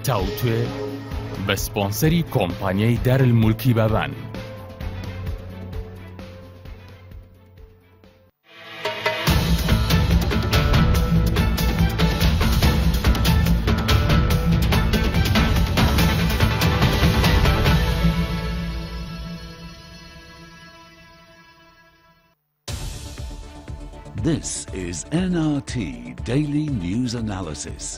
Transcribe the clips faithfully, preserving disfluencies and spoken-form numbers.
تاوتوێ بە سپۆنسەری کۆمپانیای دارالمولکی بابان. This is N R T Daily News Analysis.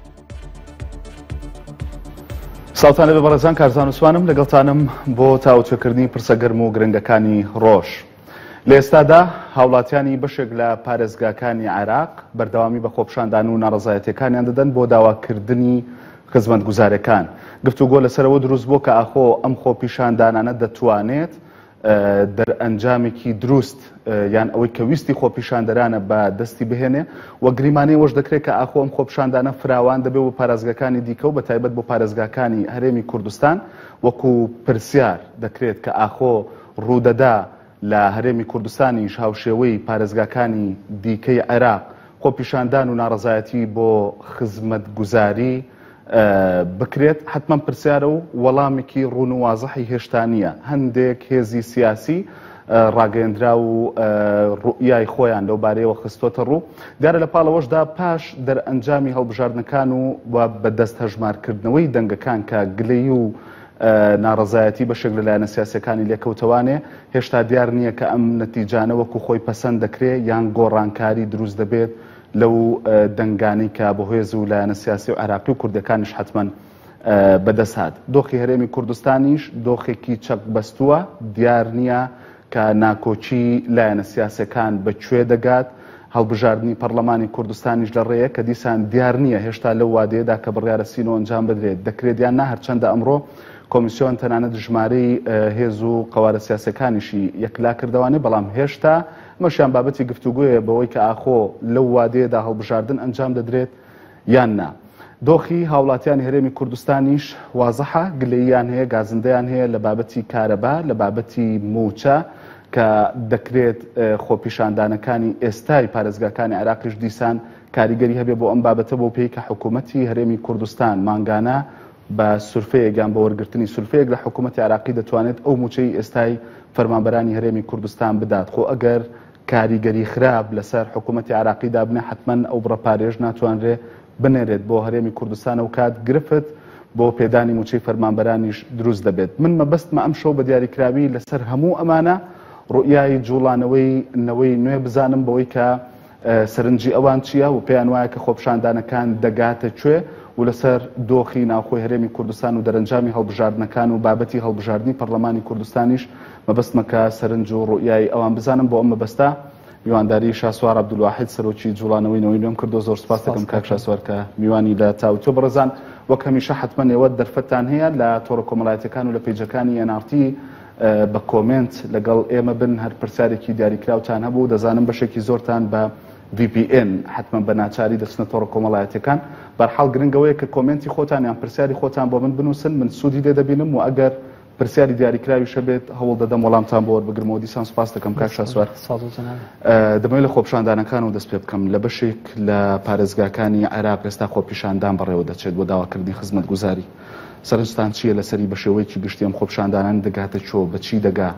ساڵتانە بە بەڕێزان کارزان و سوانم لەگەڵتانم بۆ تاوتوێکردنی پرسەگەرم و گرنگەکانی ڕۆژ. لە ئێستادا هاوڵاتیانی بەشێک لە پارێزگاکانی عێراق بەردەوامی بە خۆپیشاندان و ناڕەزایەتیەکانیان دەدەن بۆ داواکردنی خزمەتگوزارەکان. گفتوگۆ لەسەرەوە دروست بۆ کە ئاخۆ ئەم خۆپیشاندانانە دەتوانێت دەرئەنجامێکی دروست یان ئەوەی کە ویستی خۆپیشاندەرانە بە دەستی بهێنێ و گریمانەی وەش دەکرێت کە ئاخۆ ئەم خۆپیشاندانە فراوان دەبێت بۆ پارێزگاکانی دیکە و بەتایبەت بۆ پارێزگاکانی هەرێمی کوردستان وەکو پرسیار دەکرێت کە ئاخۆ ڕوودەدا لە هەرێمی کوردستانیش هاوشێوەی پارێزگاکانی دیکەی عێراق خۆپیشاندان و ناڕەزایەتی بۆ خزمەتگوزاری بکرێت حتمما پرسیارە و وەڵامێکی ڕوون و وازەحی هێشتا نییە. هەندێک هێزی سیاسی ڕاگەیەندرا و ڕوئیای خۆیان لەو بارەیەوە خستۆتە ڕوو. دیارە لە پاڵەوەشدا پاش دەرئەنجامی هەڵبژاردنەکان و بەدەست هەژمارکردنەوەی دەنگەکان کە گلەی و ناڕەزایەتی بەشێک لەلایەنە سیاسیەکانی لێکەوتەوانێ هێشتا دیار نییە کە ئەم نەتیجانە وەکو خۆی پەسەند دەکرێت یان گۆڕانکاری دروست دەبێت لەو دەنگانەی کە بە هێز و لایەنە سیاسی و عێراقی و کوردەکانیش حتمما بەدەست هات. دۆخی هەرێمی کوردستانیش دۆخێکی چەک بەستووە، دیار نییە کە ناکۆچی لایەنە سیاسەکان بەکوێ دەگات. هەڵبژاردننی پەرلەمانی کوردستانیش لە ڕێیە کە دیسان دیار نییە هێشتا لەو وادەیەدا کە بڕیارە سینۆ ئەنجام بدرێت. دەکرێت یان نا هەرچەندە ئەمڕۆ کۆمیسیۆن تەنانەت ژمارەی هێز و قەوارە سیاسەکانیشی یەکلا کردوانێ، بەڵام هێشتا مەشیان بابەتی گفتوگویە بەوەی کە ئاخۆ لەو وادەیەدا هەڵبژاردن ئەنجام دەدرێت یان نا. دۆخی هاوڵاتیانی هەرێمی کوردستانیش وازەحە، گلەییان هەیە، گازندەیان هەیە لە بابەتی کارەبا، لە بابەتی موچە کە دەکرێت خۆپیشاندانەکانی ئێستای پارێزگاکانی عێراقیش دیسان کاریگەری هەبێ بۆ ئەم بابەتە بۆ پێی کە حکوومەتی هەرێمی کوردستان مانگانە بە سورفەیەکیان بە وەرگرتنی سورفەیەک لە حکوومەتی عێراقی دەتوانێت ئەو موچەی ئێستای فەرمانبەرانی هەرێمی کوردستان بدات. خۆ ئەگەر کاریگەری خراپ لەسەر حکوومەتی عێراقیدا بنێ حتمما ئەو بڕەپارێژ ناتوانرێ بنێرێت بۆ هەرێمی کوردستان و کات گرفت بۆ پێدانی موچەی فەرمانبەرانیش دروست دەبێت. من مەبەستمە ئەم شەو بە دیاریکراوی لەسەر هەموو ئەمانە ڕوئیای جوڵانەوەی نەوەی نوێ بزانم بەوەی کە سەرنجی ئەوان چییە و پێیان وایە کە خۆپیشاندانەکان دەگاتە کوێ و لەسەر دۆخی ناوخۆی هەرێمی کوردستان و دەرەنجامی هەڵبژاردنەکان و بابەتی هەڵبژاردننی پەرلەمانی کوردستانیش مەبەستمە کە سەرنج و ڕوئیای ئەوان بزانم. بۆ ئەم مەبەستە میوانداری شاسوار عەبدولواحید سەرۆکی جوڵانەوەی نەوەی نوێم کردو. زۆر سوپاس دەکەم کاک شاسوار کە میوانی لە تاوتۆ بڕزان. وەک هەمیشە حتمما ئێوە دەرفەتان هەیە لە تۆڕە کۆمەڵایەتیەکان و لە پێیجەکانی ئێن ئاڕ تی بە کۆمنت لەگەڵ ئێمە بن. هەر پرسیارێکی دیاریکراوتان هەبوو، دەزانم بەشێکی زۆرتان بە ڤی پی ئێن حتمما بە ناچاری دەچنە تۆڕە کۆمەڵایەتیەکان. بەرحاڵ گرنگەوەیە کە کۆمنتی خۆتان یان پرسیاری خۆتان بۆ من بنووسن، من سوودی لێ دەبینم و ئەگەر پرسیاری دیاریکراویشە بێت هەوڵ دەدەم وەڵامتان بۆ وەربگرمەوە. دیسان سوپاس دەکەم کاک شاسوار. دەمەوێت لە خۆپیشاندانەکان و دەست پێ بکەم. لە بەشێک لە پارێزگاکانی عێراق ئێستا خۆپیشاندان بەڕێوە دەچێت بۆ داواکردنی خزمەتگوزاری. سەرنجتان چییە لەسەری بە شێوەیەکی گشتی ئەم خۆپیشاندانان دەگاتە چۆ، بە چی دەگا؟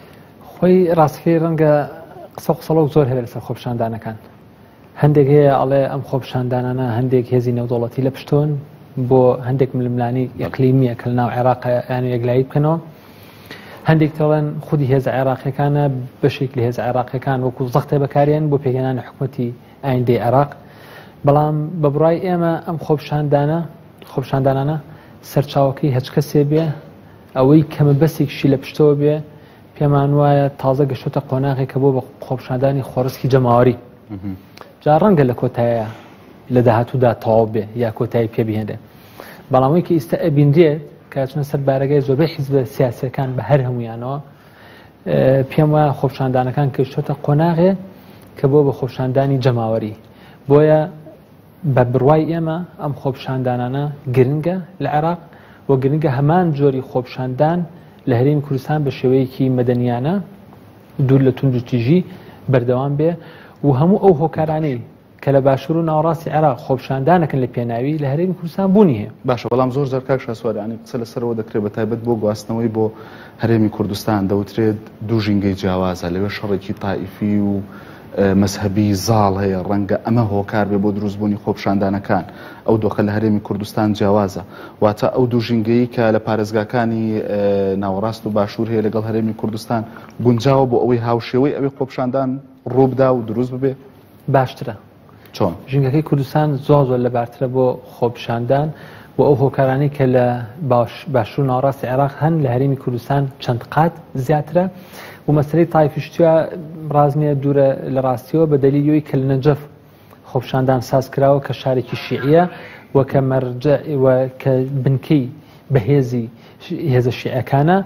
خۆی ڕاستەکەی ڕەنگە قسە و قسەڵە زۆر هەیە لەسەر خۆپیشاندانەکان. هەندێک هەیە ئەڵێ ئەم خۆپیشاندانانە هەندێک هێزی نێودەوڵەتی لە پشتۆن بۆ هەندێک ململانی ئەقلیمیە کە لەناو عێراق یانی یەکلایی بکەنەوە. هەندێک دەڵێن خودی هێزە عێراقیەکانە بەشێک لە هێزە عێراقیەکان وەکو زەختێ بەکارێن بۆ پێگەێنانی حکوومەتی ئایندەی عێراق. بەڵام بە بڕای ئێمە ئەم خۆپیشاندانە خۆپیشاندانانە سەرچاوەکەی هەچ کەسێ بێ، ئەوەی کەمە بەسێکشی لە پشتەوە بێ، پێمان وایە تازە گەشتە قۆناغێک کە بۆ بە خۆپیشاندانی خۆڕسکی جەماوەری. جا ڕەنگە لە کۆتایە لە داهاتوودا تەواو بێ یا کۆتایی پێبهێنێ. بەڵامەوەی کە ئێستا ئەبیندرێت کە چونە سەر بارەگای زۆربەی حیزبە سیاسیەکان بە هەر هەمویانەوە، پێم وایە خۆپیشاندانەکان گەشتۆتە قۆناغێ کە بۆ بە خۆپیشاندانی جەماوەری. بۆیە بە بڕوای ئێمە ئەم خۆپیشاندانانە گرنگە لە عێراق و گرنگە هەمان جۆری خۆپیشاندان لە هەرێمی کوردستان بە شێوەیەکی مەدەنیانە دوور لە توند و تیژی بەردەوام بێ و هەموو ئەو هۆکارانەی کە لە باشوور و ناوەڕاستی عێراق خۆپیشاندانەکەن لە پێناوی لە هەرێمی کوردستان بوونی هەیە. باشە بەڵام زۆر زار کاک شاسوارانی قسە لەسەرەوە دەکرێت بە تایبەت بۆ گواستنەوەی بۆ هەرێمی کوردستان دەوترێت دوو ژینگەی جیاوازە لەوێ شەڕێکی تائیفی و مەزهەبی زاڵ هەیە ڕەنگە ئەمە هۆکار بێ بۆ دروستبوونی خۆپیشاندانەکان ئەو دۆخە لە هەرێمی کوردستان جیاوازە واتە ئەو دوو ژینگەیی کە لە پارێزگاکانی ناوەڕاست و باشوور هەیە لەگەڵ هەرێمی کوردستان گونجاوە بۆ ئەوەی هاوشێوەی ئەوەی خۆپیشاندان ڕووبدا و دروست ببێ باشترە. چۆن ژینگەکەی کوردستان زۆر زۆر لەبارترە بۆ خۆپیشاندان و ئەو هۆکارانی کە لە باشوور و ناوەڕاستی عێراق هەن لە هەرێمی کوردستان چەند قات زیاترە و مەسەلەی تایفیشتووە ڕازمیە دوورە لە ڕاستیەوە بە دەلیلەوەی کە لە نەجەف خۆپیشاندان ساز کراوە کە شارێکی شیعیە و کە مەرجە و کە بنکەی بەهێزی هێزە شیعەکانە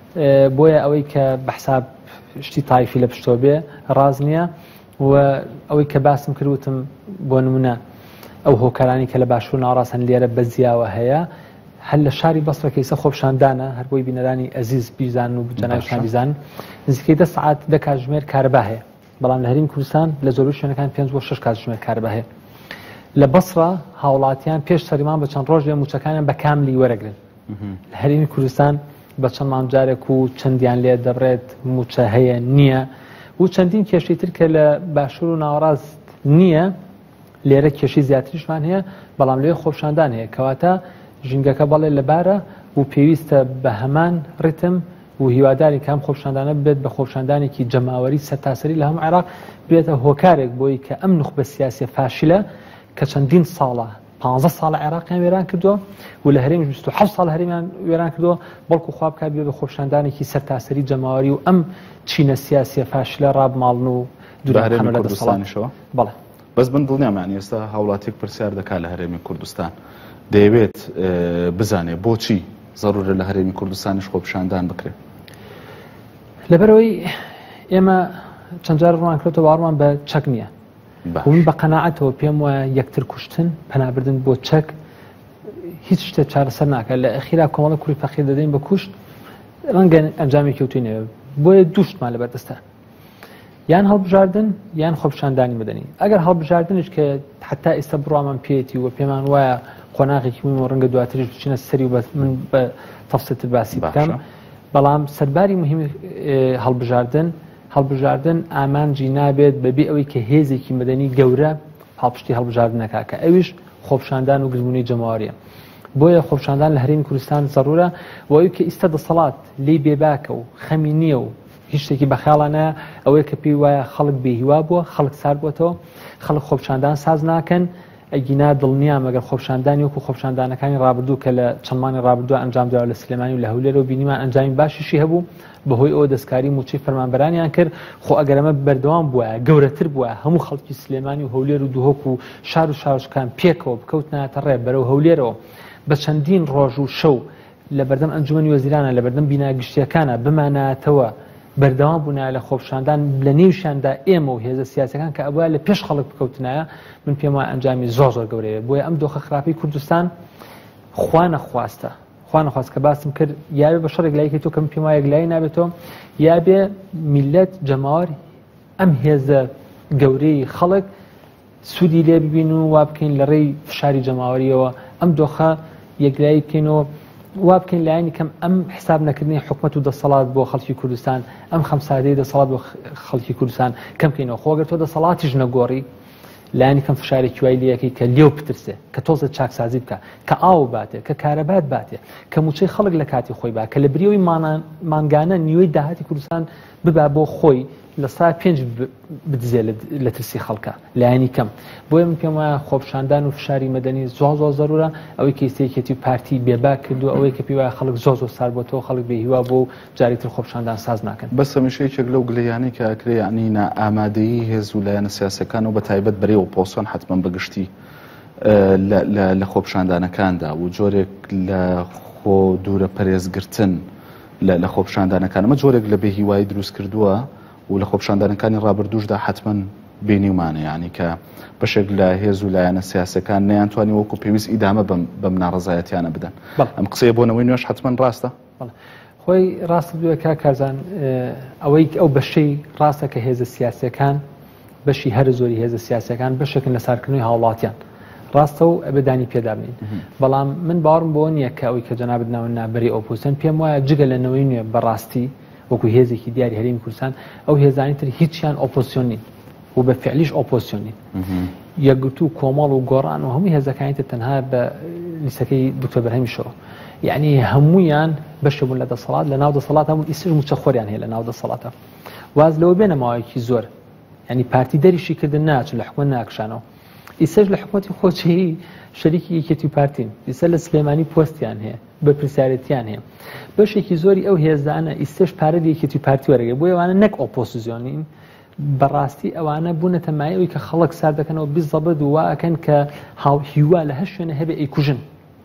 بۆیە ئەوەی کە بەحساب شتی تایفی لە پشتۆ بێ ڕاز نییە و ئەوەی کە باسم کردوتم بۆ نمونە ئەو هۆکارانی کە لە باشوور ناوەڕاستن لێرە بەزیاوە هەیە هەل لە شاری بەسڕە کەیسە خۆپیشاندانە هەر بۆی بینەرانی ئەزیز بیزان و جەنابشان بیزان نزیکەی دە سەعات دە کاتژمێر کارەبا هەیە بەڵام لە هەرێمی کوردستان لە زۆربەی شوێنەکان پێنج بۆ شەش کاتژمێر کارەبا هەیە. لە بەسڕە هاوڵاتیان پێش سەریمان بە چەند ڕۆژ لێ موچەکانیان بە کاملی وەرەگرن لە هەرێمی کوردستان بە چەند مانجارێک و چەندیان لێ دەبڕێت موچە هەیە نییە و چەندین کێشەی تر کە لە باشوور و ناوەڕاست نییە لێرە کێشی زیاتریشمان هەیە بەڵام لێ خۆپیشاندان هەیە کەواتە ژینگەکە بەڵێ لەبارە و پێویستە بە هەمان ڕتم و هیواداری کام خۆپیشاندانە بێت بە خۆپیشاندانێکی جەماوەری سەرتاسەری لە هەموو عێراق بێتە هۆکارێک بۆی کە ئەم نوخبە سیاسیە فاشلە کە چەندین ساڵە پانزە ساڵە عێراقیان وێران کردووە و لە هەرێمی بیست و حەوت ساڵ هەرێمیان وێران کردووە بەڵکو خواب بکات بێت بە خۆپیشاندانێکی سەرتاسەری جەماوەری و ئەم چینە سیاسیە فاشلە ڕابماڵن و دوورهەرێمی کوردستانیشەوە. بەڵێ بەس من دڵنیامان ئێستا هاوڵاتێک پرسیار دەکات لە هەرێمی کوردستان دەیەوێت بزانێ بۆچی زەرورە لە هەرێمی کوردستانیش خۆپیشاندان بکرێت. لەبەرەوەی ئێمە چەند جار ڕوان کردەوە باوەڕمان بە چەک نییە من بە قەناعەتەوە پێم وایە یەکتر کوشتن پەنابردن بۆ چەک هیچ شتێک چارەسەر ناکات لە ئەخیرا کۆمەڵە کوڕی فەقیر دەدەین بە کوشت ڕەنگە ئەنجامی کەوتوینەوە بۆیە دووشتمان لەبەردەستە یان هەڵبژاردن یان خۆپیشاندانی مەدەنی ئەگەر هەڵبژاردنش کە حتا ئێستا بڕوامان پێێتی و پێمان وایە قۆناغێکی من ڕەنگە دواتریش بچینە سەری و من بە تەفسیرتر باسی بکەم بەڵام سەرباری مهمی هەڵبژاردن هەڵبژاردن ئامانجی نابێت بەبێ ئەوەی کە هێزێکی مەدەنی گەورە هەڵپشتی هەڵبژاردنەکە کە ئەویش خۆپیشاندان و گرتبوونی جەماوەریە بۆیە خۆپیشاندان لە هەرێمی کوردستان زەرورە و ئەوەی کە ئیستا دەسەڵات لێی بێباکە و خەمی نییە و هیچ شتێکی بەخیاڵانە ئەوەیە کە پێی وایە خەڵک بێهیوا بووە خەڵک سار بووەتەوە خەڵک خۆپیشاندان ساز ناکەن ئەگینا دڵنیا مەگەر خۆپیشاندانی وەکو خۆپیشاندانەکانی ڕابردوو کە لە چەندمانی ڕابردووە ئەنجام درراوە لە سلێمانی و لە هەولێرە و بینیمان ئەنجامی باشیشی هەبوو بەهۆی ئەوە دەستکاری موچەی فەرمانبەرانیان کرد خۆ ئەگەرەمە بەردەوام بووە گەورەتر بووە هەموو خەڵکی سلێمانی و هەولێر و دووهۆک و شار و شارشکان پێکەوە بکەوتنایەتە ڕێ بەرەو هەولێرەوە بە چەندین ڕۆژ و شەو لە بەردەم ئەنجومەنی وەزیرانە لە بەردەم بیناگشتیەکانە بمانایەتەوە بەردەوام بوونایە لە خۆپیشاندان لە نێوشیاندا ئێمە و هێزە سیاسەکان کە ئەوە لە پێش خەڵک بکەوتنایە من پێم وایە ئەنجامی زۆر زۆر گەورەیە بۆیە ئەم دۆخە خراپەی کوردستان خوا نەخواستە خوا نەخواست کە باسم کرد یابێ بە شەڕێک لایەکی تۆ کە من پێم وایە گلای نابێتەوە یابێ میلەت جەماوەر ئەم هێزە گەورەی خەڵک سوودی لێ ببین و وا بکەین لە ڕێی فشاری جەماوەریەوە ئەم دۆخە یەکلایی بکەینەوە وا بکەین لایەنی کەم ئەم حساب نەکردنی حکومەت و دەسەڵات بۆ خەڵکی کوردستان ئەم خەمسادەی دەسەڵات بۆ خەڵکی کوردستان کەم بکەینەوە خۆگەر تۆ دەسەڵاتیش نەگۆڕی لایەنی کەم فشارێکی وای لەکەی کە لێو بترسێ کە تۆزە چاکسازی بکە کە ئاو باتێ کە کارەبات باتێ کە موچەی خەڵک لە کاتی خۆی با کە لە بریەوەی مانگانە نیوەی داهاتی کوردستان ببا بۆ خۆی لە سا پێنج بدزێ لە ترسی خەڵکە لایەنی کەم بۆیە من پێم وایە خۆپیشاندان و فشاری مەدەنی زۆر زۆر زەرورە ئەوەی کە ئێستەیەکێتی پارتی بێباک کردو ئەوەی کە پێی وایە خەڵک زۆر زۆر سار بۆتەوە خەڵک بێهیوا بۆ و جاریتر خۆپیشاندان ساز ناکەن بەس هەمیشەیەکێک لەو گلەیانەی کە ئەکرێ یعنی ئامادەیی هێز و لایەنە سیاسەکان و بە تایبەت بەرەوە پۆسۆن حتمەن بەگشتی لە خۆپیشاندانەکاندا و جۆرێک لە خۆ دوورە پەرێزگرتن لە خۆپیشاندانەکان ئەمە جۆرێک لە بێهیوایی دروست کردووە و لە خۆپیشاندانەکانی ڕابردووشدا حتمەن بینیومانە یعنی کە بەشێک لە هێز و لایەنە سیاسەکان نەیانتوانی وەکو پێویست ئیدامە بەم ناڕەزایەتیانە بدەن ئەم قسەیە بۆ نەوەی نوێش حتمەن ڕاستە خۆی ڕاستە دووە کا کارزان ئەوەی ئەو بەشەی ڕاستە کە هێزە سیاسەکان بەشی هەر زۆری هێزە سیاسەکان بەشێکن لە سارکردنەوەی هاوڵاتیان ڕاستە و ئەبێدانی پێدابنین بەڵام من باوەڕم بۆ نییە کە ئەوەی کە جەناب بناون نابەری ئۆپۆزیسیۆن پێم وایە جگە لەنەوەی نوێ بەڕاستی وەکو هێزێکی دیاری هەرێمی کوردستان ئەو هێزانی تر هیچیان ئۆپۆزیسیۆن نین و بە فعلیش ئۆپۆزیسیۆن نین یەکگرتو و کۆمەڵ و گۆڕان و هەمووی هێزەکانی تر تەنها بە لیستەکەی دکتۆر بەرهەمی شەڕۆ یعنی هەموویان بەشەبوون لە دەسەڵات لە ناو دەسەڵات هەموو ئیسر موچەخۆریان هەیە لە ناو دەسەڵاتە واز لەوە بێنە ماوەیەکی زۆر ینی پارتی دەریشی کردن ناچن لە حکومەت ناکشانەوە ئیسەش لە حکومەتی خۆچی شەریکی یەکێتی پارتین ئیسە لە سلێمانی پۆستیان هەیە بە پرسیارەتیان هەیە بەشێکی زۆری ئەو هێزانە ئیسەش پارە یەکێتی پارتی وەرەگە بۆ ئەوانە نەک ئۆپۆزیسیۆنین بەڕاستی ئەوانە بوونەتە مایەوەی کە خەڵک سار دەکەنەوە بیزەبەد و واکەن کە هاو هیوا لە هەر شوێنە هەبێ ئەیکوژن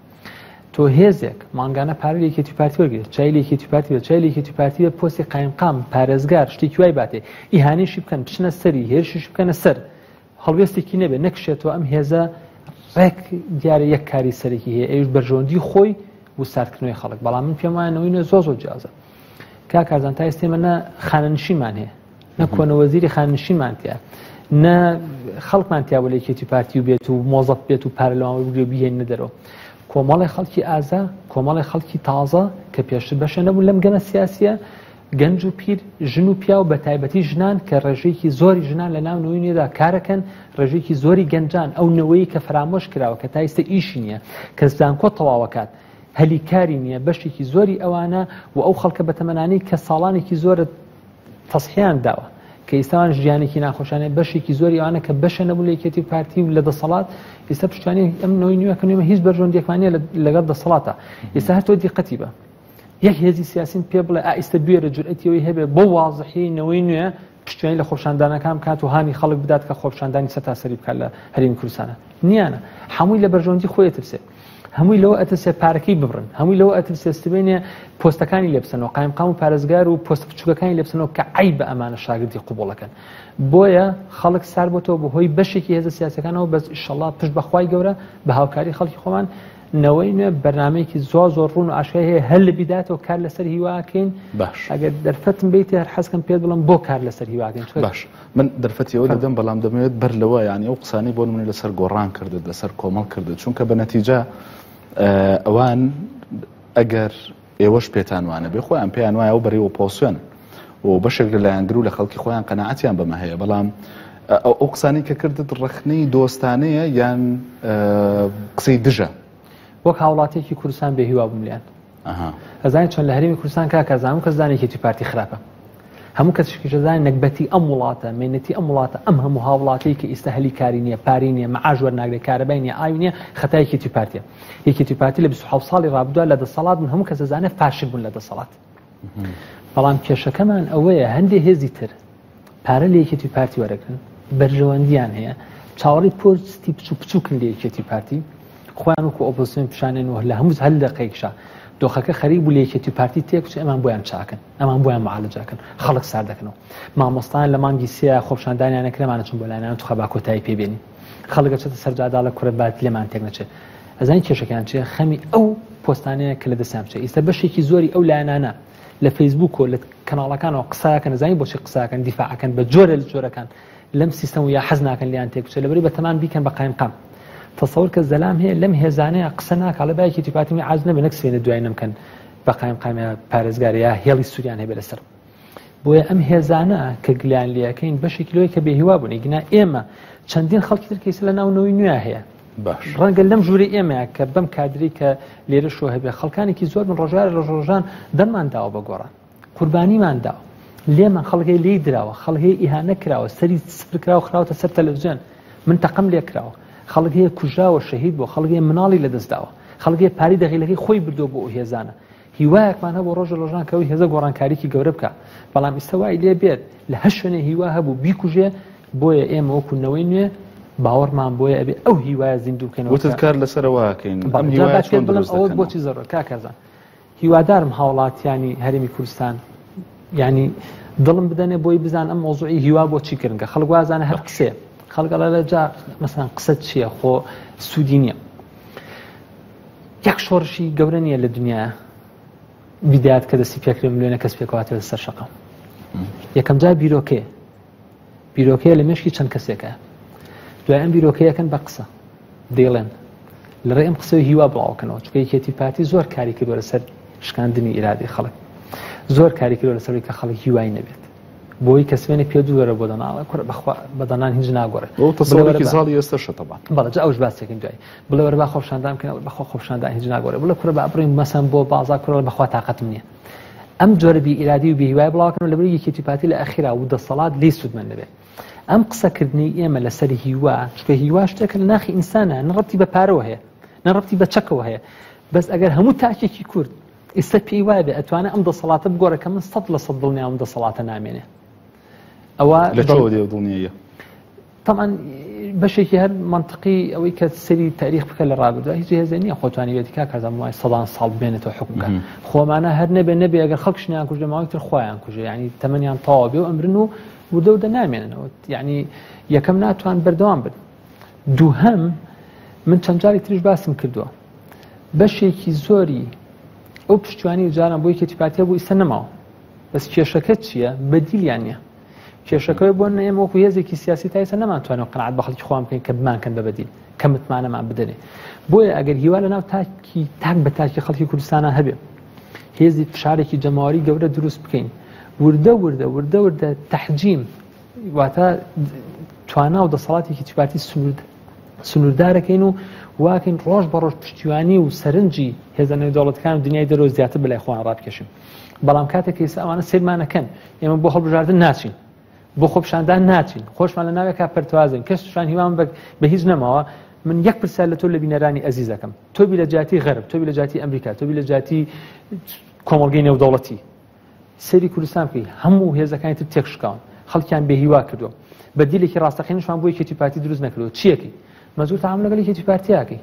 تۆ هێزێک مانگانە پارە یەکێتی پارتی وەرگێت چای یەکێتی پارتی چای یەکێتی پارتی بە پۆستی قایمقام پارێزگار شتێکی وای باتێ ئیهانەیشی بکەن بچنە سەری هێرشیش بکەنە سەر هەڵوێستێکی نەبێت نەکشێتەوە ئەم هێزە ڕێک دیارە یەک کاری سەرێکی هەیە ئەوش بەرژەوەندی خۆی و ساردکردنەوەی خەڵک بەڵام من پێم وایە نەوەی زۆر زۆر جیازە کا کارزان تا ئێستێمە نە خانەنشینمان هەیە نە کۆنەوەزیری خانەنشینمان تیا نە خەڵکمان تیا بۆ لە یەکێتی پارتی و بێت و مۆزەف بێت و پارە لەوانەوە بگرێ بهێنە دەرەوە کۆمەڵی خەڵکی ئازا کۆمەڵی خەڵکی تازە کە پێشتر بەشە نەبوون لەم گەنە سیاسیە گەنج و پیر ژن و پیا و بە تایبەتی ژنان کە ڕێژەیەکی زۆری ژنان لە ناو نەوەی نوێدا کارەکەن ڕێژەیەکی زۆری گەنجان ئەو نەوەی کە فرامۆش کراوە کە تا ئێستا ئیشی نییە کە زانکۆ تەواوەکات هەلی کاری نییە بەشێکی زۆری ئەوانە و ئەو خەڵکە بەتەمەنانی کە ساڵانێکی زۆرە تەسحیان داوە کە ئێستاوان ژیانێکی ناخۆشانێ بەشێکی زۆری ئەوانە کە بەشە نەبوو لە یەکێتی پارتی و لە دەسەڵات ئێستا پشتوانێ ئەم نەوەی نوێکە نوێمە هیچ بەرژەوەندیەکمانە لەگەڵ دەسەڵاتە ئێستا هەر تۆ دیقەتی بە یەک هێزی سیاسین پێ بڵێ ئائیستا دوێرە جورئەتیەوەی هەبێ بۆ وازحی نەوەی نوێ پشتوانی لە خۆپشاندانەکان بکات و هانی خەڵک بدات کە خۆپشاندانی سەتاسەری بکات لە هەرێمی کوردستانە نیانە هەمووی لە بەرژەوەندی خۆی ئەترسێ هەمووی لەوە ئەترسێ پارەکەی ببڕن هەمووی لەوە ئەترسێ ستبێنێ پۆستەکانی لێبسنەوە قایمقام و پارێزگار و پۆستە بچووکەکانی لێبسنەوە کە عیب بە ئەمانە شاگردی قوبوڵەکەن بۆیە خەڵک سار بۆتەوە بەهۆی بەشێکی هێزە سیاسەکانەوە بەس ئینشەڵڵا پشت بەخوای گەورە بە هاوکاری خەڵکی خۆمان نەوەی نوێ بەرنامەیەکی زۆر زۆر ڕوون و ئاشکای هەیە هەر لە بیداتەوە کار لەسەر هیواکەین باش ئەگەر دەرفەتم بیتێ هەر حەزکەم پێت بڵم بۆ کار لەسەر هیواکەین باش من دەرفەتیەوە دەدەم بەڵام دەمەوێت بەر لەوە یانی ئەو قسانەی بۆ نمونە لەسەر گۆڕان کردت لەسەر کۆمەڵ کردت چونکە بە نەتیجە ئەوان ئەگەر ئێوەش پێتان وانە بێ خۆیان پێیان وایە ئەو بەرەی ئۆپۆزیسیۆن و بەشێک لەلایەنگر و لە خەڵکی خۆیان قەناعەتیان بەمە هەیە بەڵام ئەو قسانی کە کردت ڕخنەی دۆستانەیە یان قسەی دژە وەک هاوڵاتێکی کوردستان بێ هیوا بووم لیان ئەزانین چۆن لە هەرێمی کوردستان کا کەزانم کەس زانێکی پارتی خراپە هەموو کەسێکی زانێ نەکبەتی ئەم وڵاتە مێنەتی ئەم وڵاتە ئەم هەموو هاوڵاتەی کە ئێستا هەلی کاری نییە پاری نییە مەعاش وەرناگرێت کارەبای نییە ئاوی نییە خەتایەکی پارتیە یەکێتی پارتی لە بیست و حەوت ساڵی ڕابردووە لە دەسەڵات بوون هەموو کەس زانێ فاشل بوون لە دەسەڵات بەڵام کێشەکەمان ئەوەیە هەندێک هێزی تر پارە لە یەکێتی پارتی وەرەگرن بەرژەوەندیان هەیە چاوەڕی پۆستی بچوو بچووکن لە یەکێتی پارتی خۆیان وەکو ئۆپۆزیسیۆن پیشانێن و لە هەموو هەل دقەیەکشا دۆخەکە خەریک بوو لە یەکێتی پارتی تێکچ ئەمان بۆیان چاکن ئەمان بۆیان معالەجاکەن خەڵک سار دەکەنەوە مامۆستان لە مانگی سێ خۆپشاندانیان نەکرێمانە چون بۆ لایەنان تو خەبا کۆتایی پێبێنی خەڵکە چێتە سەرجادا لە کوڕە بات لێمان تێک نەچێت ئەزانی کێشەکان چێ خەمی ئەو پۆستانەیە کە لە دەستیان بچێت ئێستا بەشێکی زۆری ئەو لایەنانە لە فەیسبووک و لە کەناڵەکانەوە قساکەن نەزانی بۆچی قساکەن دیفاعەکەن بە جۆرە لە جۆرەکان لەم سیستەم و یا حەز ناکەن لیان تێک بچێت لەبەری بەتەمان بیکەن بە قایمقام تصور کە زەلام هەیە لەم هێزانەیە قسە ناکە لە باەکی تیپاتمی عاز نەبێ نەک سوێنە دوای نەمکەن بە قایمقامە پارێزگار یا هێڵی سووریان هەبێ لەسەر بۆیە ئەم هێزانە کە گلیان لێەکەین بەشێکی لۆی کە بێهیوا بوون ئیگنا ئێمە چەندین خەڵکی تر کەیسە لە ناونەوەی نوێ هەیە ڕەنگە لەم ژووری ئێمەیە کە بەم کادری کە لێرە شۆ هەبێ خەڵکانێکی زۆر من ڕۆژارە لە ڕۆژان دەرمان داوە بە گۆڕان قوربانیمان داوە لێمان خەڵکی لێی دراوە خەڵکی ئیهانە کراوە سەری سفر کراوە خراوەتە سەر تەلەڤیزیۆن من تەقەم لێ کراوە خەڵک هەیە کوژراوە شەهید بووە خەڵک هەیە مناڵی لەدەستداوە خەڵک هەیە پاری دەغیلەکەی خۆی بردۆ بۆ ئەو هێزانە هیوایەکمان هەبوو ڕۆژە ڕۆژان کەوەی هێزە گۆڕانکاریکی گەورە بکە بەڵام ئێستا وای لێ بێت لە هەر شوێنێ هیوا هەبوو بیکوژێ بۆیە ئێمە وەکو نەوەی نوێ باوەڕمان بۆیە ئەبێ ئەو هیوایە زیندوو بکەنەوە وتت کار لەسەرەوەکەین ئەم هیوایە چۆن دروست دەکەن ئەوە بۆچی زەڕۆ کاکەزان هیوادارم هاوڵاتیانی هەرێمی کوردستان یعنی دڵم بدەنێ بۆی بزان ئەم مۆزوعی هیوا بۆچی کردن کە خەڵک وازانە هەر قسێ خەڵک لە جا مەسەڵەن قسەت چییە خۆ سوودی نییە یەک شۆڕشی گەورە نییە لە دنیا بیدات کە دەستی پێکرێ ملیۆنە کەس پێکەواتێ لەسەر شەقام یەکەم جار بیرۆکێ بیرۆکەیە لە مێشکی چەند کەسێکە دوای ئەم بیرۆکەیەکەن بە قسە دەیڵێن لەڕێ ئەم قسە هیوا بڵاوکەنەوە چونکە یەکێتی پارتی زۆر کاری کردووە لەسەر شکاندنی ئیرادی خەڵک زۆر کاری کردووە لەسەر کە خەڵک هیوای نەبێت بۆی کە سوێنێ پێ دووەرە بۆ دەناڵە کورە بەخوا بەدەنان هیچ ناگۆڕێت تەسەڵێکی زاڵی ئێستاشە تەبان بەڵێ ئەوش باسێکین دوای بڵێ وەرە با خۆپشاندان بکەن بەخوا خۆپشاندان هیچ ناگۆڕێت بڵێ کورە با بڕین مەسەن بۆ بازار کورە بەخوا تاقەتم نییە ئەم جۆرە بی ئیرادی و بێهیوای بڵاوکەن لەبەر یەکێتی پارتی لە ئەخیرا و دەسەڵات لێ سوودمەند دەبێت ئەم قسەکردنی ئێمە لەسەر هیوا چکە هیوا شتێکە لە ناخی ئینسانە نەڕەتی بە پارەوە هەیە نەڕەتی بە چەکەوە هەیە بەس ئەگەر هەموو تاکێکی کورد ئێستا پێی وایە بێ ئەتوانە ئەم دەسەڵاتە بگۆڕێ کە من سەد لە سەد دڵنیام ئەم دەسەڵاتە نامێنێ ئەوە لەکەوە دڵنیەیە طبعا بەشێکی هەر منطقی ئەوەی کە سەری تاریخ بکە لە ڕابردووە هیچ هێزە نییە خۆتوانی وێتی کا کەزان وای سەدان ساڵ بێنێتەوە حکومکە خۆمانە هەر نەبێ نەبێ ئەگەر خەڵکشنیان کوژێ ماوەی تر خۆیان کوژێ یعنی تەمەنیان تەواو بێ و ئەمرن و وردە وردە نامێننەوە یعنی یەکەم ناتوان بەردەوام بن دووهەم من چەند جاری تریش باسم کردووە بەشێکی زۆری ئەو پشتیوانی جاران بۆ یەکێتی پارتیە بوو ئیستا نەماوە بەس کێشەکە چییە بەدیلیان نییە کێشەکەی بۆ ئێمە وەکو هێزێکی سیاسی تا ئێستا نەمانتوانێت قەنەعەت بە خەڵکی خۆمان بکەین کە بمانکەن بە بەدیل کە متمانەمان بدەنێ بۆیە ئەگەر هیوا لەناو تاکی تاک بە تاکی خەڵکی کوردستانە هەبێ هێزی فشارێکی جەماوەری گەورە دروست بکەین وردە وردە وردە وردە تەحجیم واتە توانا و دەسەڵاتێکی پارتی سنووردارەکەین و واکەین ڕۆژ بە ڕۆژ پشتیوانی و سەرنجی هێزە نێودەوڵەتەکان و دنیای دەرەوە زیاتر بەلای خۆیان ڕابکەشین بەڵام کاتێک ئێستا ئەوانە سیرمانەکەن ئێمە بۆ هەڵبژاردن ناچین بۆ خۆپشاندان ناچین خۆشمان لە ناوێکا پەرتوازن کەس توشان هیوان بە هیچ نەماوە من یەک پرسیار لە تۆ لە بینەرانی ئەزیزەکەم تۆبی لە جاتی غەرب تۆبی لە جاتی ئەمریکا تۆبی لە جاتی کۆمەڵگەی نێودەوڵەتی سەری کوردستان بکەی هەموو هێزەکانی تر تێکشکاون خەڵکیان بێهیوا کردووە بەدیلێکی ڕاستەقینشمان بۆ یەکێتی پارتی دروست نەکردووە چیەکەی مەزوور تەعامل لەگەڵ یەکێتی پارتیاکەی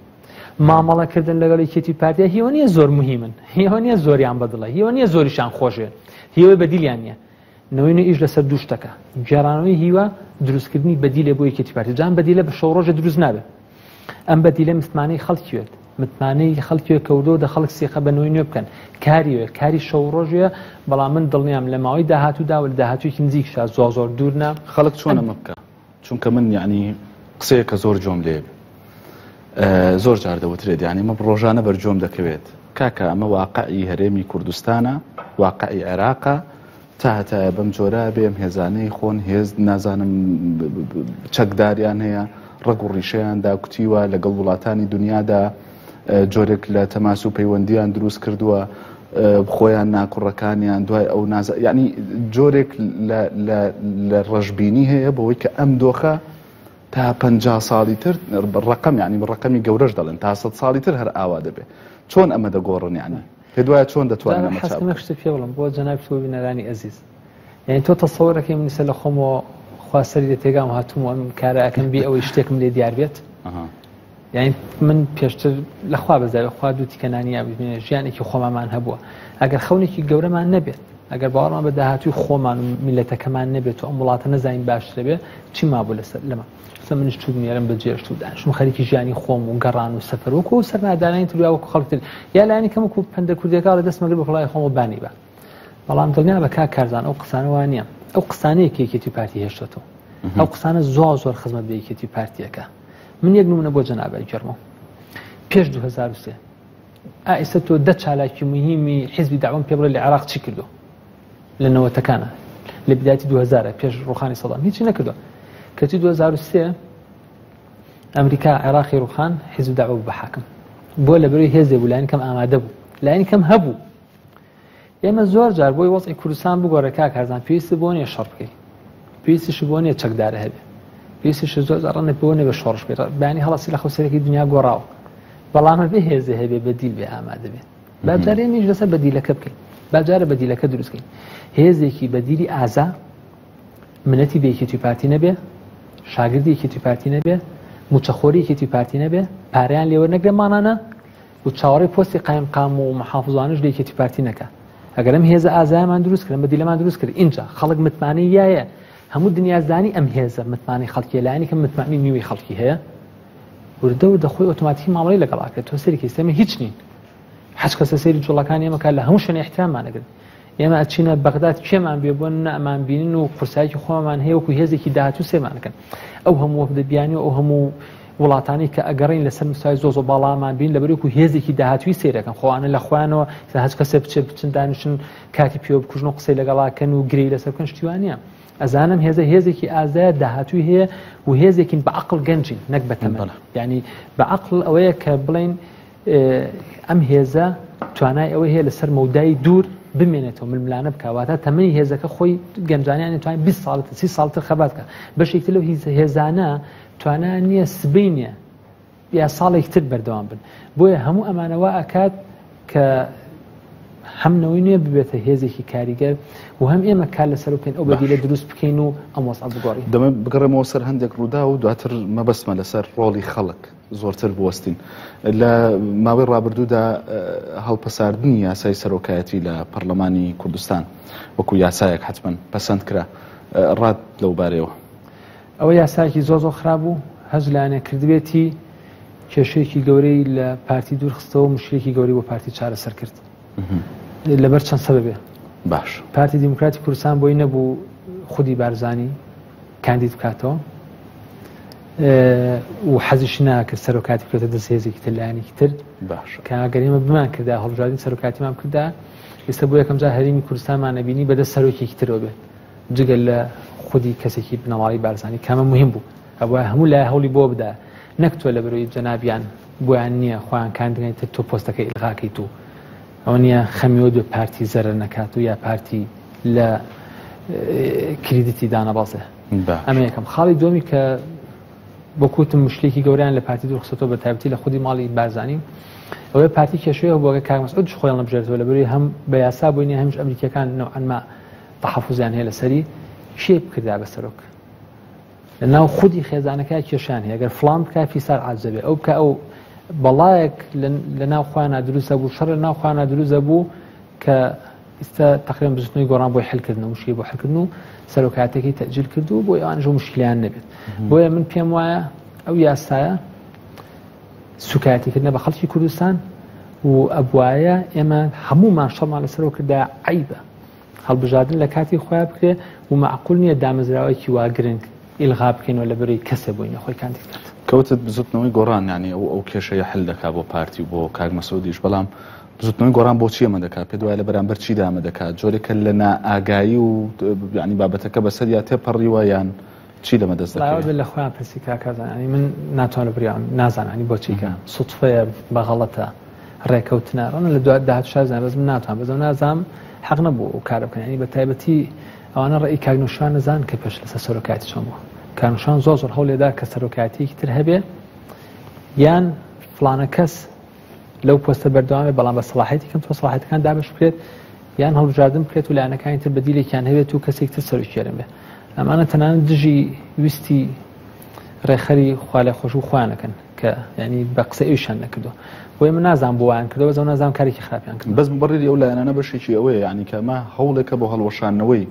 مامەڵەکردن لەگەڵ یەکێتی پارتیا هیوە نییە زۆر مهمن هیوە نییە زۆریان بەدڵە هیوە نییە زۆریشان خۆشێ هیوەی بەدیلیان نییە نەوەی ئیش لەسەر دوو شتەکە گێڕانەوەی هیوە دروستکردنی بەدیلێ بۆ یەکێتی پارتی جان بەدیلە بە شەو ڕۆژە دروست نابێت ئەم بەدیلە متمانەی خەڵکیوێت متمانەی خەڵکی کەوتۆ دە خەڵک سێخە بەنەوەی نوێ بکەن کاریوێ کاری شەو ڕۆژێ بەڵام من دڵنیام لە ماوەی داهاتوودا و لە داهاتوویەکی نزیکشا زۆر زۆر دوورنا خەڵک چۆنە مەبکە چونکە من یعنی قسەیەکە زۆر جۆم لێ زۆر جار دەوترێت یعنی مە ڕۆژانە بەرجۆم دەکەوێت کاکە ئەمە واقعی هەرێمی کوردستانە واقعی عێراقە تا هەتە بەم جۆرە بێم هێزانەی خۆن هێز نازانم چەکداریان هەیە ڕەگ و ڕیشەیاندا کوتیوە لەگەڵ وڵاتانی دنیادا جۆرێک لە تەماس و پەیوەندیان دروست کردووە خۆیان ناکوڕەکانیان دوای ئەو ناز یعنی جۆرێک لە ڕەشببینی هەیە بەوەی کە ئەم دۆخە تا پەنجا ساڵی تر ڕقم یعنی ڕقمی گەورەش دەڵێن تا سەد ساڵی تر هەر ئاوا دەبێت چۆن ئەمە دەگۆڕن یعنی پێ دوایە چۆن دەتوانین ئەمە شتە پێ بڵم بۆ جەناب تۆ بینەرانی ئەزیز یعنی تۆ تەسەوەرەکەی من لە خۆمەوە خواسەری لە تێگام هاتووم ئەم کارە ئەکەم بێ ئەوەی شتێکم لێ دیار بێت یعنی من پێشتر لەخوا بەزای خوا دوو تیکەنانیا ببینێ ژیانێکی خۆمامان هەبووە ئەگەر خەونێکی گەورەمان نەبێت ئەگەر باوەڕمان بە داهاتووی خۆمان و میلەتەکەمان نەبێت و ئەم وڵاتە نەزانین باشترە بێ چی مابوو لەسەر لەمە منش تو میارم بە جێشت و دانیشتم خەریکی ژیانی خۆم و گەڕان و سەفەرۆک و سەرنادانانی تر وەکو خەڵکتر یا لایانی کەم وەکو پەندە کوردیەکە لە دەستمەگەر بە خۆڵای خۆم و بانی بە بەڵام دڵنیا بە کا کارزان ئەو قسانە وان نییە ئەو قسانەیە کە یەکێتی پارتی هێشتەوە ئەو قسانە زۆر زۆر خزمەت بە یەکێتی پارتیەکە من یەک نمونە بۆ جەنابەی گەرمەوە پێش دوو هەزار و سێ ئائیستا تۆ دە چالاکی مهمی حیزبی داوام پێ بڵێ لە عێراق چی کردو لە نەوەتەکانە لە بدایەتی دوو هەزار پێش ڕوخانی سەدام هیچی نەکردووە کەچی دوو هەزار و سێ ئەمریکا عێراقی ڕوخان حیزب داوە بە حاکم بۆ لە بەروی هێزێ بوو لایەن کەم ئامادە بوو لایەنی کەم هەبوو ئێمە زۆر جار بۆی وەزعی کوردستان بگۆڕێ کا کارزان پێویستە بۆ نیە شەڕ بکەی پێویستیش بۆ نیە چەکدارە هەبێ پێویستیش زۆر جار ڕەنە بۆ نیە بە شۆڕش بێت بەیانی هەڵەسی لە خەوسەرێکی دنیا گۆڕاوە بەڵام بێ هێزێ هەبێ بەدیل بێ ئامادە بێت بابجارێ میش لەسەر بەدیلەکە بکەین بابجارە بەدیلەکە دروستکەین هێزێکی بەدیلی ئازا منەتی بە یەکێتی پارتی نەبێ شاگردی یەکێتی پارتی نەبێ موچەخۆری یەکێتی پارتی نەبێ پاریان لێوە نەگرێمانانە و چاوەڕێی پۆستی قایم قام و محافظانش لە یەکێتی پارتی نەکە ئەگەر ئەم هێزە ئازایمان دروست کرد بەدیلەمان دروست کرد اینجا خەڵک متمانەی یایە هەموو دنیازانی ئەم هێزە متمانەی خەڵکی لایەنی کە متمانی نیوەی خەڵکی هەیە وردە و دەخۆی ئۆتۆماتیکی مامەڵەی لەگەڵاکرێت تۆ سەری کەسێمە هیچ نین حەج کەسە سەیری جوڵەکانی ئێمەکە لە هەموو شوێنی احتراممان نەگرن ئێمە ئەچینە بەغداد کێمان بێ بۆ ئەمان بینن و قورسایەکی خۆمان هەیە وەکو هێزێکی داهاتوو سێمانەکەن ئەو هەموو وەفدەبیانی و ئەو هەموو وڵاتانی کە ئەگەڕین لەسەر مستوای زۆ زۆ باڵامان بین لەبەرێکو هێزێکی داهاتووی سێرەکەن خۆوانە لە خوانەوە هەچ کەسێ بچێ بچن دانیشن کاتی پێوە بکوژن و قسەی لەگەڵاکەن و گرەی لەسەر بکەن شتیوانە ئەزانم هێزە هێزێکی ئازایە داهاتووی هەیە و هێزێکین بە عەقڵ گەنجین نەک بە تەمەن یعنی بە عەقڵ ئەوەیە کە بڵێن ئەم هێزە توانای ئەوە هەیە لەسەر مەودای دوور بمێنێتەوە ململانە بکواتە تەمەنی هێزەکە خۆی گەنجانیان توانین بیست ساڵ سی ساڵتر خەبات کە بەشێکی لەو هێزانە توانای نییە سبەی نییە یا ساڵێک تر بەردەوام بن بۆیە هەموو ئەمانەوە ئەکات کە هەمنەوەی نوێ ببێتە هێزێکی کاریگەر و هەم ئێمە کار لەسەر بکەین ئەو بەدیلە دروست بکەین و ئەم وەسع بگۆڕین دەمە بگەڕێمەوە سەر هەندێک ڕوودا و دواتر مەبەستمە لەسەر ڕۆڵی خەڵک زۆرتر بوەستین لە ماوەی ڕابردوودا هەڵپەساردنی یاسای سەرۆکایەتی لە پەرلەمانی کوردستان وەکو یاسایەک حتمەن پەسەند کرا ڕات لەو بارەیەوە ئەوە یاسایەکی زۆر زۆر خراپ بوو هەز لایەنە کردبێتی کێشەیەکی گەورەی لە پارتی دوورخستەوە مشکلێکی گەوری بۆ پارتی چارەسەر کرد لەبەر چەند سەبەبێ باش پارتی دیموکراتی کوردستان بۆی نەبوو خودی بارزانی کاندید بکاتەوە و حەزیش ناکرد سەرۆکاتی بکرێتە دەست هێزێکی تر لایەنێکی تر باش کە ئەگەریمە بمان کردا هەڵبژاردنی سەرۆکاتیمان کردا ئێستا بۆ یەکەم جار هەرێمی کوردستانمان نەبینی بەدەست سەرۆکێکی ترەوە بێت جگەل لە خودی کەسێکی بنەماڵی بارزانی کامە مهم بوو ئەوە هەموو لای هەوڵی بۆ بدە نەک تۆ لە بەرەوەی جەنابیان بۆیان نییە خۆیان کاندگەیتر تۆ پۆستەکە ئیلغاکەیت و ئەوە نییە خەمیەوە دوێ پارتی زەرەر نەکات و یا پارتی لە کریدیتی دانەبازێ ئەمە یەکەم خاڵی دۆمی کە بۆ کوتم مشکلێکی گەوریان لە پارتی دوورخستەوە بە تایبەتی لە خودی ماڵی بارزانی ئەوەی پارتی کێشەیە بۆگە کاک مەسعود خۆیان لەبژێرەوە لەبەرەوەی هەم بە یاسا بووینی هەمیش ئەمریکیەکان نەوعەنما تەحەفوزیان هەیە لەسەری شێ بکردا بە سەرۆک لەناو خودی خێزانەکە کێشان هەیە ئەگەر فڵان بکە فیسار عاجزە بێ ئەو بکە ئەو بەڵایەک لە ناو خوانە دروستە بوو شەڕ لە ناو خوانە دروستە بوو کە ئێستا تقریبا بزنەوەی گۆڕان بۆی حلکردن و مشکلی بۆ حلکردن و سەرۆکاتێکی تەجیل کرد و بۆی ئەوانش مشکلیان نەبێت بۆیە من پێم وایە ئەو یاسایە سوکایەتیکردنە بە خەڵکی کوردستان و ئەبوایە ئێمە هەموومان شەڕمان لەسەرەوە کردا عیبە هەڵبژاردن لە کاتی خۆیان بکرێ و معقول نییە دامەزراوەیەکی وا گرنگ ئیلغا بکەینەوە لەبەرەوەی کەسێ بووینە خۆی کاندید کرد کەوتت بزوتنەوەی گۆڕان ینی ئەو ئەو کێشەیە حل دەکات بۆ پارتی و بۆ کاک مەسعودیش بەڵام بزوتنەوەی گۆڕان بۆچی ئەمە دەکات پێ دوایە لە بەرامبەر چی دامە دەکات جۆرێکە لە نائاگایی و ینی بابەتەکە بەسەر یا تێپەڕیوە یان چی لەمە دەست دەکات لە خۆیان پرسی کاکازان ینی من ناتوانم بریان نازانانی بۆچی کە سوتفەیە بەغەڵەتە ڕێکەوتنە ڕەنە لە دوای داهات شازان بەس من ناتوان بەزم نازام حەق نەبوو و کارە بکەن ینی بە تایبەتی ئەوانە ڕێی کاک نوشان نەزان کە پێش لەسەر سەرۆکاتی چۆن بووە کانوشان زۆر زۆر هەوڵێدا کە سەرۆکاتیەکی تر هەبێ یان فلانە کەس لەو پۆستە بەردەوامێ بەڵام بە سەلاحیەتی کەم تۆ سەلاحیەتەکان دابش بکرێت یان هەڵبژاردن بکرێت و لایەنەکانی تر بەدیلێکیان هەبێت و کەسێک تر سەرۆکیێرن بێ ئەمانە تەنانەت دژی ویستی ڕێخەری خوا لێ خۆش و خوانەکەن کە ینی بە قسە ئەویشان نەکردو بۆیە من نازانم بۆ وایان کردەوە زەو نازانم کارێکی خراپیان کرد بەس بڕێری ئەو لایەنانە بەشێکی ئەوەیە ینی کە ئەمە هەوڵێکە بۆ هەڵوەشانەوەی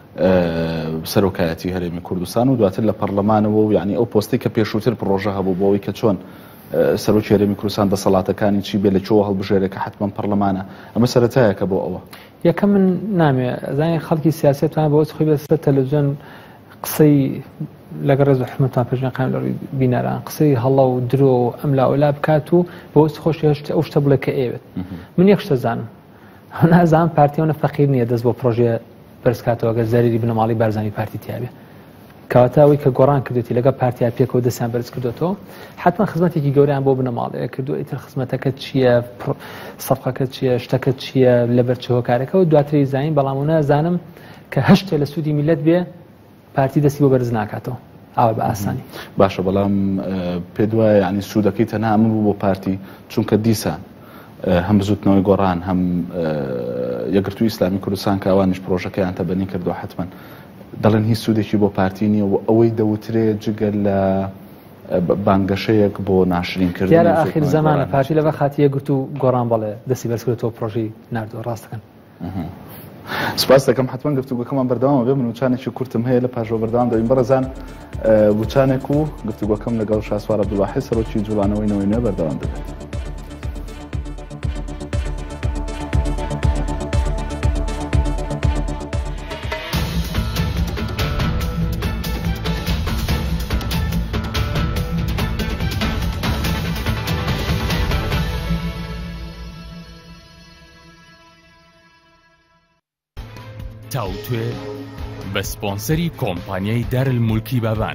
سەرۆکایەتی هەرێمی کوردستان و دواتر لە پەرلەمانەوە و یعنی ئەو پۆستی کە پێشووتر پرۆژە هەبوو بۆەوەی کە چۆن سەرۆکی هەرێمی کوردستان دەسەڵاتەکانی چی بێ لە چۆ هەڵبژێرێکە حتمما پەرلەمانە ئەمە سەرەتایەکە بۆ ئەوە یەکەم من نامێ زانانی خەڵکی سیاسەتوان بەوە خۆی بەستە تەلەڤیزیۆن قسەی لەگەڵ ڕێز و حکومەتمان پێشنیار قایم لە ڕووی بینەران قسەی هەڵە و درۆ و ئەم لاوەلا بکات و بەوەستی خۆشی ئەو شتە بڵێ کە ئێوێت من یەک شتە زانم نازانم پارتیەوە فەقیر نییە دەست بۆ پرۆژێ بەرزکاتەوەگە زەریری بنەماڵی بارزانی پارتی تیاابێ کەواتەوەی کە گۆڕان کردوێتی لەگە پارتیا پێکەوە دەستیان بەرز کردوێتەوە حتمما خزمەتێکی گەوریان بۆ بنەماڵەیە کردو ئیتر خزمەتەکە چییە سەفقەکە چییە شتەکە چییە لەبەر چ هۆکارەکەەوە دواتری زانین بەڵام و نازانم کە هەشتێ لە سوودی میلەت بێ پارتی دەستی بۆ بەرز ناکاتەوە ئەوە بە ئاسانی باشە بەڵام پێ دوایە ینی سوودەکەی تەنها ئەمە بوو بۆ پارتی چونکە دیسان هەم بزوتنەوەی گۆڕان هەم یەکگرتووی ئیسلامی کوردستان کە ئەوانیش پرۆژەکەیان تەبەنی کردو حتمما دەڵێن هیچ سوودێکی بۆ پارتی نییە و ئەوەی دەوترێت جگەل لە بانگەشەیەک بۆ ناشرینکردن دیارە ئاخر زەمانە پارتی لەبەر خاتی یەکگرت و گۆڕان بەڵێ دەستی بەرزکردەوە پرۆژەی ناردووە ڕاستەکەن سپاس دەکەم حتمما گفتوگۆکەمان بەردەوامە بێ من وچانێکی کورتم هەیە لە پاشەوە بەردەوام دەبین بەڕێزان وچانێک و گفتوگۆکەم لەگەڵ شاسوار عەبدوڵواحید سەرۆکی جوڵانەوەی نەوەی نوێ بەردەوام دەبێت. تاوتوێ بە سپۆنسەری کۆمپانیای دارالمولکی بەبان.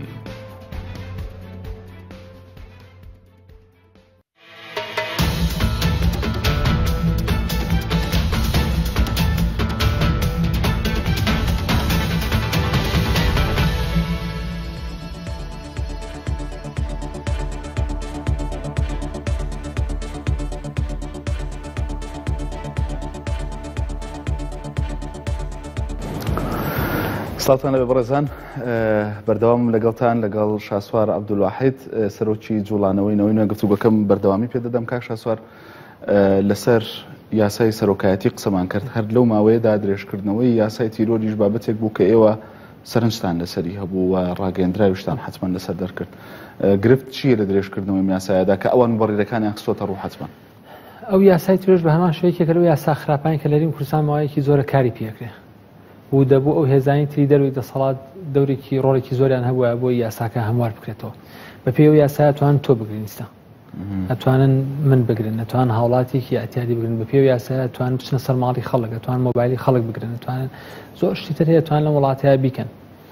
سڵاتان لەبێ بەڕێزان، بەردەوام لەگەڵتان لەگەڵ شاسوار عەبدولواحید سەرۆکی جوڵانەوەی نەوەی نوێ گفتوگۆکەم بەردەوامی پێدەدەم. کاک شاسوار، لەسەر یاسای سەرۆکایەتی قسەمان کرد، هەر لەو ماوەیەدا درێژکردنەوەی یاسای تیرۆریش بابەتێک بوو کە ئێوە سەرنجتان لەسەری هەبوو و ڕاگەیەندراویشتان حتمەن لەسەر دەرکرد. گرفت چییە لە درێژکردنەوەی یاسایەدا کە ئەوان بەڕێدەکانیان خستۆتە ڕوو حتمەن؟ ئەو یاسای تیرۆریش بە هەمان شێوەیەکێکە لەو یاسا خراپانی کە لەریم کوردستان ماوەیەکی زۆرە کاری پێکرێ و دەبوو ئەو هێزانی تری دەروی دەسەڵات دەورێکی ڕۆڵێکی زۆریان هەبووە بۆی یاساکە هەموار بکرێتەوە. بە پێی ئەو یاسا ئەتوانن تۆ بگرینستە، ئەتوانن من بگرن، ئەتوان هاوڵاتێکی ئەتیادی بگرن. بە پێی ئەو یاسا ئەتوان بچنە سەر ماڵی خەڵک، ئەتوان مۆبایلی خەڵک بگرن، ئەتوانن زۆر شتی تر هەیە ئەتوان لە وڵاتەیە بیکەن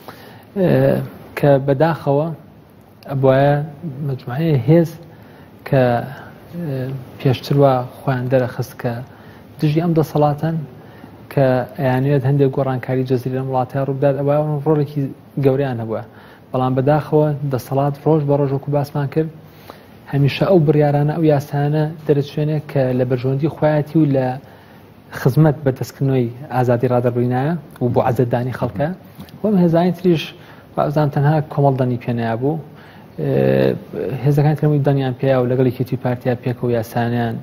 کە بەداخەوە ئەبوایە مەجموعەیە هێز کە پێشتر وە خۆیان دەرەخست کە دژی ئەم دەسەڵاتن کە ئەیانوێت هەندێک گۆڕانکاری جەزیرە لەم وڵاتەیە ڕووبدات. ئەوە ڕۆڵێکی گەوریان هەبووە، بەڵام بەداخەوە دەسەڵات ڕۆژ بە ڕۆژ وەکو باسمان کرد هەمیشە ئەو بڕیارانە ئەو یاسانە دەرەچوێنێ کە لە بەرژەوەندی خۆیەتی و لە خزمەت بەردەستکردنەوەی ئازادی ڕادەبڕینایە و بۆ عەزەتدانی خەڵکە. وەم هێزانی تریش بەزان تەنها کۆمەڵ دەنی پێنایا بوو، هێزەکانی ترەوەی دەنیان پێیا و لەگەڵ یەکێتی پارتیا پێکەوە یاسانیان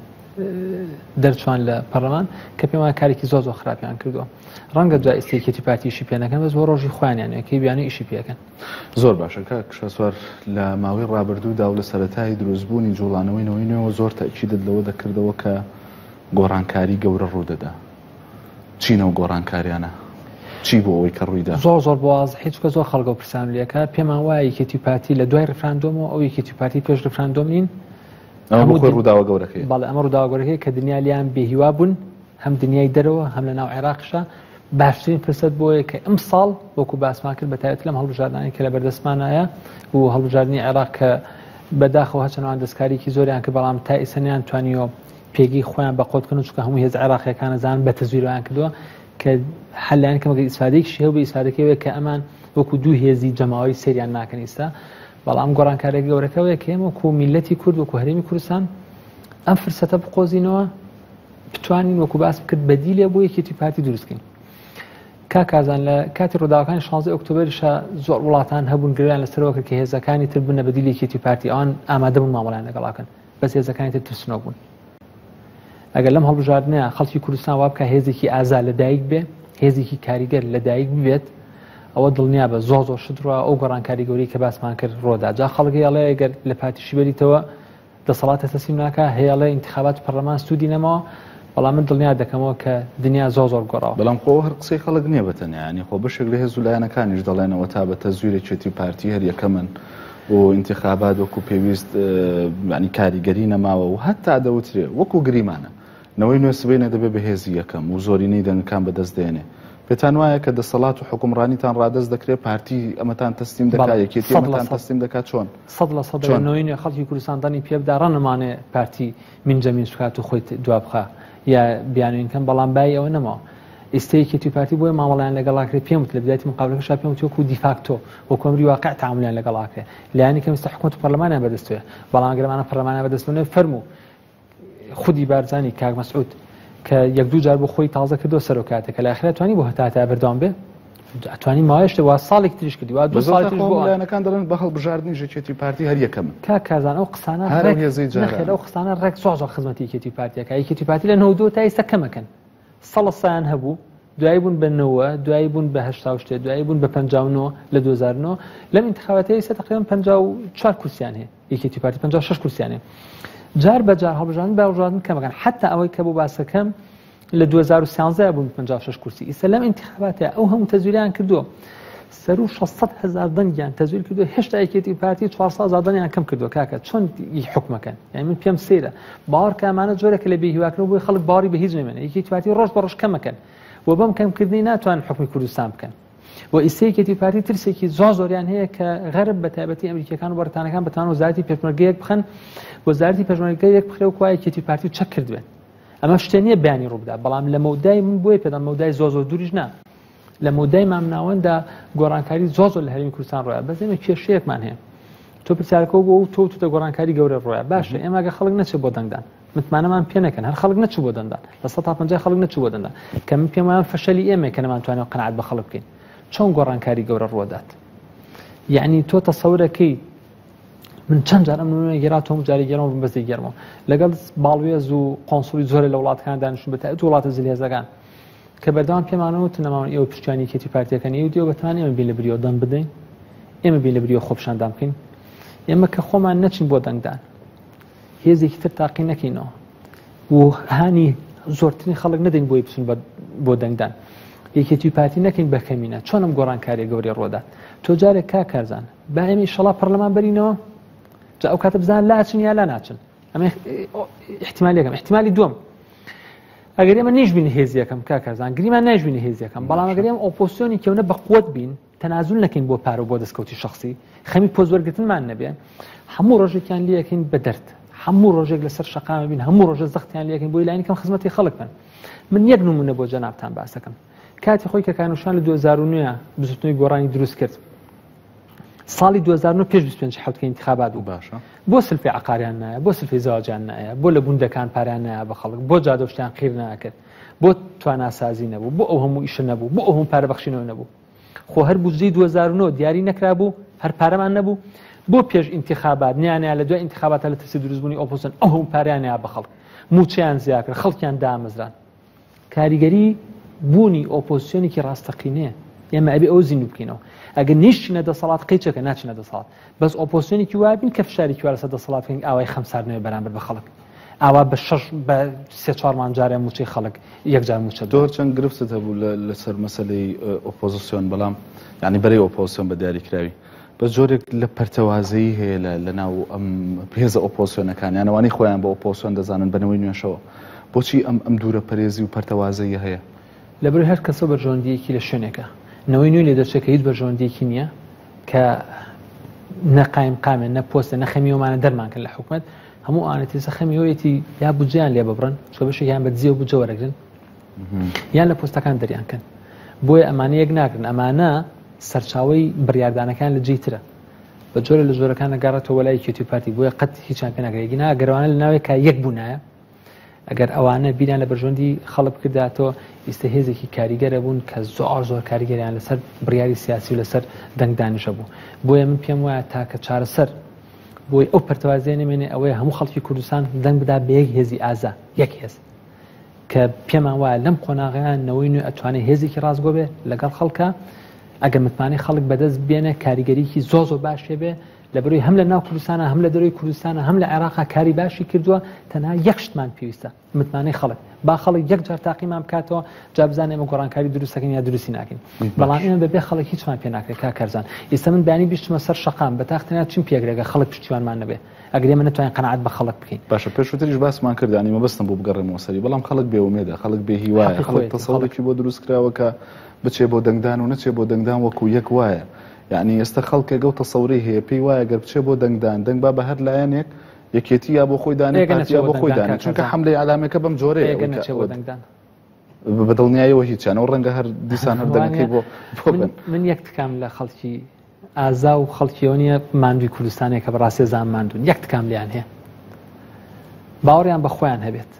دەرچوان لە پەرلەمان کە پێم وایە کارێکی زۆر زۆر خراپیان کردووە. ڕەنگە دوای ئێستا یەکێتی پارتی ئیشی پێ نەکەن، بەس بۆ ڕۆژی خۆیانیان کەی بیانوی ئیشی پێکەن. زۆر باشە کاک شاسوار، لە ماوەی ڕابردوودا و لە سەرەتای دروستبوونی جوڵانەوەی نەوەی نوێەوە زۆر تەئکیدت لەوە دەکردەوە کە گۆڕانکاری گەورە ڕوودەدا. چینە و گۆڕانکاریانە چی بۆ ئەوەی کە ڕوویدا؟ زۆر زۆر بواز هیچکە زۆر خەڵگە پرسیان لێکە. پێمان وایە یەکێتی پارتی لە دوای ڕفراندۆمەوە ئەو یەکێتی پارتی پێش ڕفراندۆم نین ڕووداوە گەورەکەی. بەڵێ ئەمە ڕووداوە گەورەکەی کە دنیا لیان بێهیوا بوون، هەم دنیای دەرەوە هەم لە ناو عێراقشە. باشترین فرسەت بۆیە کە ئەم ساڵ وەکو باسمان کرد بەتایبەت لەم هەڵبژاردنانی کە لە بەردەستمانایە و هەڵبژاردننی عێراق کە بەداخەوە هەچەندان دەستکاریکی زۆریان کە بەڵام تا ئێستا توانیوە پێگەی خۆیان بە قۆتکردن چونکە هەموو هێز عێراقیەکانە زان بە تەزویرۆیان کردووە کە حەلیان کەمەکە ئیسفادەیەکی شێوە بە ئیسفادەکەوێت کە ئەمان وەکو دوو هێزی جەماوەری سەریان ناکەن ئێستا. بەڵام گۆڕانکارێک گەورەکەوەیە کە ئێمە وەکو میلەتی کورد وەکو هەرێمی کوردستان ئەم فرسەتە بقۆزینەوە بتوانین وەکو باسم کرد بەدیلێ بۆ یەکێتی پارتی دروستکەین. کاکازان لە کاتی ڕووداوەکانی شانزدەی ئۆکتۆبەریشە زۆر وڵاتان هەبوون گریان لەسەرەوە کە هێزەکانی تر بنە بەدیلی یەکێتی پارتی، ئەوان ئامادە بوون مامەڵیان لەگەڵاکەن، بەس هێزەکانی تر ترسنەوە بوون. ئەگەر لەم هەڵبژاردنەیە خەڵکی کوردستان وا بکە هێزێکی ئازا لەدایک بێ، هێزێکی کاریگەر لەدایک ببێت، ئەوە دڵنیا بە زۆر زۆر شتڕوە ئەو گۆڕانکاری گەوری کە باسمان کرد ڕۆدا. جا خەڵکی هەڵەیە ئەگەر لە پارتیشی بەریتەوە دەسەڵاتە تەسلیم ناکە، هەیەڵێ ئینتیخابات پەرلەمان سوودی نەماوە، بەڵام من دڵنیا دەکەمەوە کە دنیا زۆر زۆر گۆڕاوە. بەڵام خۆ هەر قسەی خەڵک نییە بەتەنیا، ینی خۆ بەشێک لە هێز و لایەنەکانیش دەڵێنەوە تا بە تەزویرێکی پارتی هەر یەکەمن و ئینتیخابات وەکو پێویست ینی کاریگەری نەماوە و هەتا دەوترێ وەکو گریمانە نەوەی نوێ سبەینە دەبێ بە هێزی یەکەم و زۆرینەی دەنگەکان بەدەست دێنێ. پێتان وایە کە دەسەڵات و حکومڕانیتان ڕادەست دەکرێت پارتی ئەمەتان تەسلیم دەکات، یەکێتی ئەمەتان تەسلیم دەکات؟ چۆن؟ سەد لە سەد نەوەی نوێ خەڵکی کوردستان دەنی پێ بدات ڕەنەمانێ پارتی منجەمین سوکات و خۆی دوا بخە یا بیانوینکەم، بەڵام بای ئەوە نەماوە. ئێستا یەکێتی پارتی بۆیە مامەڵیان لەگەڵاکرێت پێم وت لە بدایەتی مقابلەکەشا پێم وت وەکو دیفاکتۆ وەکو ئەمری واقع تەعاملیان لەگەڵاکرێت. لایەنی کەم ئێستا حکومەت و پەرلەمانیان بەدەستوێ، بەڵام ئەگەرمانە پەرلەمانیان بەدەستوێ فەرموو خودی بارزانی کاک مەسعود کە یەک دوو جار بۆ خۆی تازە کردو سەرۆکاتێک کە لە ئاخرەت توانی بۆ هەتا بەردەوام بێ، توانی ماوەیەشتە وا ساڵێک تریش کردی وا دوو ساڵ تریش بۆ لایەنەکان دەڵێن بە هەڵبژاردننی یەکێتی پارتی هەر یەکەمن. کاک کازان ئەو قسانە نەخێر ئەو قسانە ڕێک زۆر زۆر خزمەتی یەکێتی پارتیەکە. یەکێتی پارتی لە نەوە دوو تا ئێستا کەمەکەن، سەڵ سایان هەبوو، دوایی بوون بە نەوە، دوایی بوون بە هەشتا و شتێ، دوایی بوون بە پەنجاو و نۆ لە دوو هەزار و نۆ. لەم ئینتیخاباتەیە ئێستا تقریباً پەنجاو و چوار کورسیان هەیە، یەکێتی پارتی پەنجاو و شەش کورسیان هەیە. جار بە جار هەڵبژاردن بە هەڵبژاردن کەمەکەن، حتا ئەوەی کە بۆ باسەکەم لە دوو هەزار و سیانزە بوون پەنجاو و شەش کورسی. ئێستا لەم ئینتیخاباتە ئەو هەموو تەزویریان کردووە، سەر و شەشسەد هەزار دەنگیان تەزویر کردووە، هێشتا یەکێتی پارتی چوارسەد هەزار دەنگیان کەم کردووە. کاکە چۆن حکومەکەن؟ یعنی من پێم سەیرە باوەڕ کە ئەمانە جۆرێکە لە بێهیواکردنەوە بۆی خەڵک باوەڕی بە هیچ نەمێنێ. یەکێتی پارتی ڕۆژ بە ڕۆژ کەمەکەن و بەم کەمکردنی ناتوان حکمی کوردستان بکەن و ئیسەیەکێتی پارتی ترسێکی زۆ زۆریان هەیە کە غەرب بە تایبەتی ئەمریکیەکان و بەریتانیەکان بەتوان وەزارەتی پێشمەرگەیەک بخەن وەزارەتی پێشمەرگەیەک بخرێ و کوای یەکێتی پارتی چەک کردوێت ئەمە شتێ نییە بەیانی ڕووبدا بەڵام لە مەودای من بۆیە پێدام مەودای زۆ زۆر دووریش نا لە مەودای مامناوەندا گۆڕانکاری زۆ زۆر لە هەرێمی کوردستان ڕۆیە بەس ئێمە کێشەیەکمان هەیە تۆ پرسیارەکە بۆ تۆ توتە گۆڕانکاری گەورە ڕۆیە باشە ئێمە ئەگە خەڵک نەچێت بۆ دەنگدان متمانەمان پێ نەکەن هەر خەڵک نەچوو بۆ دەنگدان لە سەد تا پەنجا خەڵک نەچوو بۆ دەنگدان کە من پێم وایە فەشەلی ئێمە کە نەمانتوانێت قەنەعەت بە خەڵک بکەین چۆن گۆڕانکاری گەورە ڕۆدات یعنی تۆ تەسەورەکەی من چەند جار ئەم نمونە گێراتەوە جاری گەرەوە بم بەستی گەرمەوە لەگەڵ باڵوێز و قۆنسوڵی زۆرە لە وڵاتەکان دانیشتون بە تایبەت وڵاتە جلێزەکان کە بەردەوام پێمانەوت نەماون ئێوە پشتیوانی کێتی پارتیەکان ئێوە دیۆ بەتوان ئێمە بین لە بریۆ دەم بدەین ئێمە بین لە بریۆ خۆپشاندان بکەین ئێمە کە خۆمان نەچین بۆ دەنگدان هێزێکی تر تاقی نەکەینەوە و هانی زۆرترین خەڵک نەدەین بۆی بچون بۆ دەنگدان یەکێتی پارتی نەکەین بە کەمینە چۆنم گۆڕانکاریە گەوری ڕۆدا تۆ جارێک کا کارزان با ئێمە ئیشەڵا پەرلەمان بەرینەوە جا ئەو کاتە بزان لاچن یا لا ناچن ئەمە احتیمالیەکەم احتیمالی دووەم ئەگەر ئێمە نیشبین هێزیەکەم کا کارزان گریمان نایژبینی هێزیەکەم بەڵام ئەگەر ئێمە ئۆپۆزیسیۆنی کەونە بە قووەت بین تەنازول نەکەین بۆ پارە و بۆ دەستکەوتی شخصی خەمی پۆزوەرگرتنمان نەبێن هەموو ڕۆژێکیان لەکەین بە دەرد هەموو ڕۆژێک لەسەر شەقامە بین هەموو ڕۆژە زەختیان لەکەین بۆی لایەن کەم خزمەتی خەڵک بن من یەک نمونە بۆ جەنابتان باسەکەم کاتی خۆی کە کانوشان لە دوو هەزار و نۆ بزوتنەوەی گۆڕانی دروست کرد ساڵی دوو هەزار و نۆ پێش بیست و پێنج حوتکە ئینتیخابات و باشە بۆ سلفی عقاریان نایە بۆ سلفی زەواجیان نایە بۆ لە بوندەکان پاریان نایە بە خەڵک بۆ جادۆشتیان قیر ناکرد بۆ تواناسازی نەبوو بۆ ئەو هەموو ئیشە نەبوو بۆ ئەو هەموو پارەبەخشینەوە نەبوو خۆ هەر بودجەی دوو هەزار و نۆ دیاری نەکرابوو هەر پارەمان نەبوو بۆ پێش ئینتیخابات نیانەیە لە دوای ئینتیخاباتە لە ترسی دروستبوونی ئۆپۆزیسیۆن ئەو هەموو پاریانەیە بە خەڵک موچیان زیاد کرد خەڵکیان دامەزران کاریگەری بوونی ئۆپۆزیسیۆنێکی ڕاستەقینەیە ئێمە ئەبێ ئەو زیندوو بکەینەوە ئەگەر نیشتینە دەسەڵات قەیچەکە ناچینە دەسەڵات بەس ئۆپۆزیسیۆنێکی وا بین کە فشارێکی وا لەسەر دەسەڵات بکەین ئاوای خەمساردنەوەی بەرامبەر بە خەڵک ئاوا بە شەش بە سێ چوارمان جارێ موچەی خەڵک یەکجار موچە دۆر چەند گرفتت هەبوو لەسەر مەسەلەی ئۆپۆزیسیۆن بەڵام یعنی بەرەی ئۆپۆزیسیۆن بە دیاریکراوی بە جۆرێک لە پەرتەوازەیی هەیە لە ناو ئەم هێزە ئۆپۆزیسیۆنەکان یانەوانی خۆیان بە ئۆپۆزیسیۆن دەزانن بەنەوەی نوێشەوە بۆچی ئەم ئەم دوورە پەرێزی و پەرتەوازەیە هەیە لەبەر هەر کەسە بەرژەوەندیەکی لە شوێنێکە نەوەی نوێ لێ دەچێت کە هیچ بەرژەوەندیەکی نییە کە نەقایم قامێن نە پۆستە نەخەمیەوەمانە دەرمان کرد لە حکوومەت هەموو ئاەتیسە خەمیەوەیەتی یا بودجیان لێ ببڕن چۆ بەشێکیان بە دزی و بودجە وەرەگرن یان لە پۆستەکان دەریانکەن بۆیە ئەمانە یەک ناکردن ئەمانە سەرچاوی بڕیاردانەکان لە جێترە بە جۆرە لە جۆرەکان نەگەڕێتەوە وەلای کێتی پارتی بۆیە قەت هیچیان پێ ناگرێگینا گەروانە لە ناوێک کا یەک بوونایە ئەگەر ئەوانە بیریان لە بەرژەوەندی خەڵک کرداتەوە ئیستا هێزێکی کاریگەرە بوون کە زۆر زۆر کاریگەریان لەسەر بڕیاری سیاسی و لەسەر دەنگ دانیشە بوو بۆیە من پێم وایە تاکە چارەسەر بۆی ئەو پەرتەوازیە نەمێنێ ئەوەیە هەموو خەڵکی کوردستان دەنگ بدا بە یەک هێزی ئازا یەک هێز کە پێمان وایە لەم قۆناغیان نەوەی نوێ ئەتوانێت هێزێکی ڕاستگۆ بێ لەگەڵ خەڵکە ئەگەر متمانەی خەڵک بەدەست بێنە کاریگەریکی زۆر زۆر باشێ بێ لەبەرەوەی هەم لە ناو کوردستانە هەم لە دەروی کوردستانە هەم لە عێراقا کاری باشی کردووە تەنها یەک شتمان پێویستە متمانەی خەڵک با خەڵک یەک جار تاقیمان بکاتەوە جا بزانێ ئێمە گۆڕانکاری دروستەکەین یا دروستی ناکەین بەڵام ئێمە بەبێ خەڵک هیچمان پێ ناکرێت کا کارزان ئێستا من بەیانی بیستمە سەر شەقام بە تاختەنیا چیم پێگرێگە خەڵک پشتیوانمان نەبێ ئەگەر ئێمە نەتوانین قەنەعەت بە خەڵک بکەین باشە پێشووتریش باسمان کردانی مەبەستم بۆ بگەڕێمەوە سەری بەڵام خەڵک بێومێدە خەڵک بێ هیوایە خەڵک تەسەڵێکی بۆ دروست کراوە کە بچێ بۆ دەنگدان و نەچێ بۆ دەنگدان وەکو یەک وایە یعنی ئێستا خەڵکە گەوت تەسەوری هەیە پێی وایە گەر بچێ بۆ دەنگدان دەنگ با بە هەر لایەنێک یەکێتی یا بۆ خۆی دانێ پارتیا بۆ خۆی دانێ چونکە حەملەی عەلامەکە بەم جۆرەیە بەدڵنیاییەوە هیچیانەوە ڕەنگە هەر دیسان هەر دەنگەکەی بۆ من یەک تکام لە خەڵکی ئازا و خەڵکیەوە نییە ماندووی کوردستانێک کە بەڕاستی زان ماندوون یەک تکام لیان هەیە باوەڕیان بە خۆیان هەبێت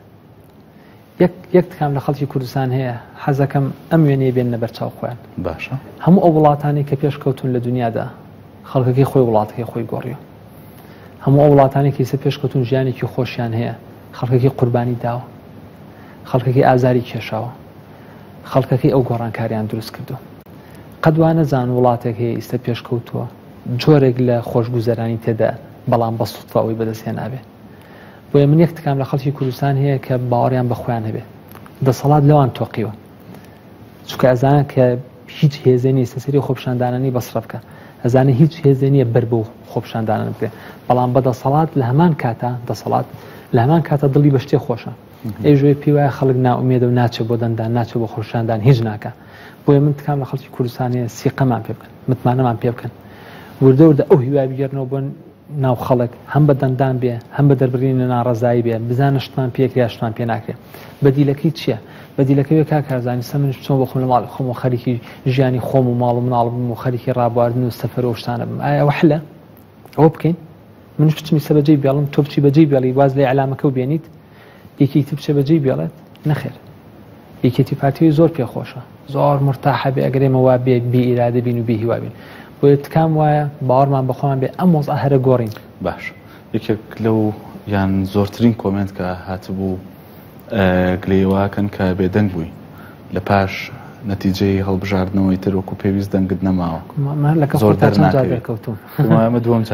یەک تکام لە خەڵکی کوردستان هەیە حەزەکەم ئەم وێنەیە بێنە بەرچاو خۆیان باشە هەموو ئەو وڵاتانی کە پێشکەوتون لە دنیادا خەڵکەکەی خۆی وڵاتەکەی خۆی گۆڕیوە هەموو ئەو وڵاتانی کە ئێستا پێشکەوتون ژیانێکی خۆشیان هەیە خەڵکەکەی قوربانی داوە خەڵکەکەی ئازاری کێشاوە خەڵکەکەی ئەو گۆڕانکاریان دروست کردو قەت وا نەزان وڵاتێک هەیە ئێستا پێشکەوتووە جۆرێک لە خۆشگوزەرانی تێدا بەڵام بە سوودفا ئەوی بەدەستهێنابێ بۆیە من یەک تکام لە خەڵکی کوردستان هەیە کە باوەڕیان بە خۆیان هەبێ دەسەڵات لەوان تۆقیوە چونکە ئەزانن کە هیچ هێزێ نیست سەری خۆپیشاندانانی بەسڕە بکە ئەزانێ هیچ هێزێ نییە بەر بە خۆپشاندانە بکرێ بەڵام بەدەسەڵات لە هەمان کاتە دەسەڵات لە هەمان کاتە دڵی بە شتێ خۆشە ئێژێ پێی وایە خەڵک ناومێدە و ناچێت بۆ دەندان ناچێت بۆ خۆشاندان هیچ ناکە بۆیە من تکام لە خەڵکی کوردستانیە سیقەمان پێ بکەن متمانەمان پێ بکەن وردە وردە ئەو هیوای بگەڕنەوە بۆ ناو خەڵک هەم بە دەندان بێ هەم بە دەربڕینە ناڕەزایی بێ بزانە شتمان پێکرا شتمان پێ ناکرێت بەدیلەکەی چییە؟ بەدیلەکەوێ کاکارزانی سە منش چۆن بۆ خۆم لە ماڵ خۆم و خەریکی ژیانی خۆم و ماڵ و مناڵ بم و خەریکی ڕابواردن و سەفەر و شتانە بم ئایا ئەوە حلە؟ ئەوە بکەین منش بچمی سە بەجێی بێڵم تۆ بچی بەجێی بێڵی واز لێ علامەکە و بێنیت یەکێکی تر بچێ بەجێی بێڵێت نەخێر یەکێتی پارتیی زۆر پێخۆشە زۆر مرتاحە بێ ئەگەرێمە وا بێ بێ ئیرادە بین و بێ هیوا بین بۆیە تکام وایە باوەڕمان بەخۆمان بێ ئەم مۆزە هەرە گۆڕین باش یەکێک لەو یان زۆرترین کۆمنت کە هاتبوو گلەیەواکەن کە بێدەنگ بووی لە پاش نەتیجەی هەڵبژاردنەوەی تر وەکو پێویست دەنگت نەماوە زۆر دەرکەوتوم ئەمە دووەم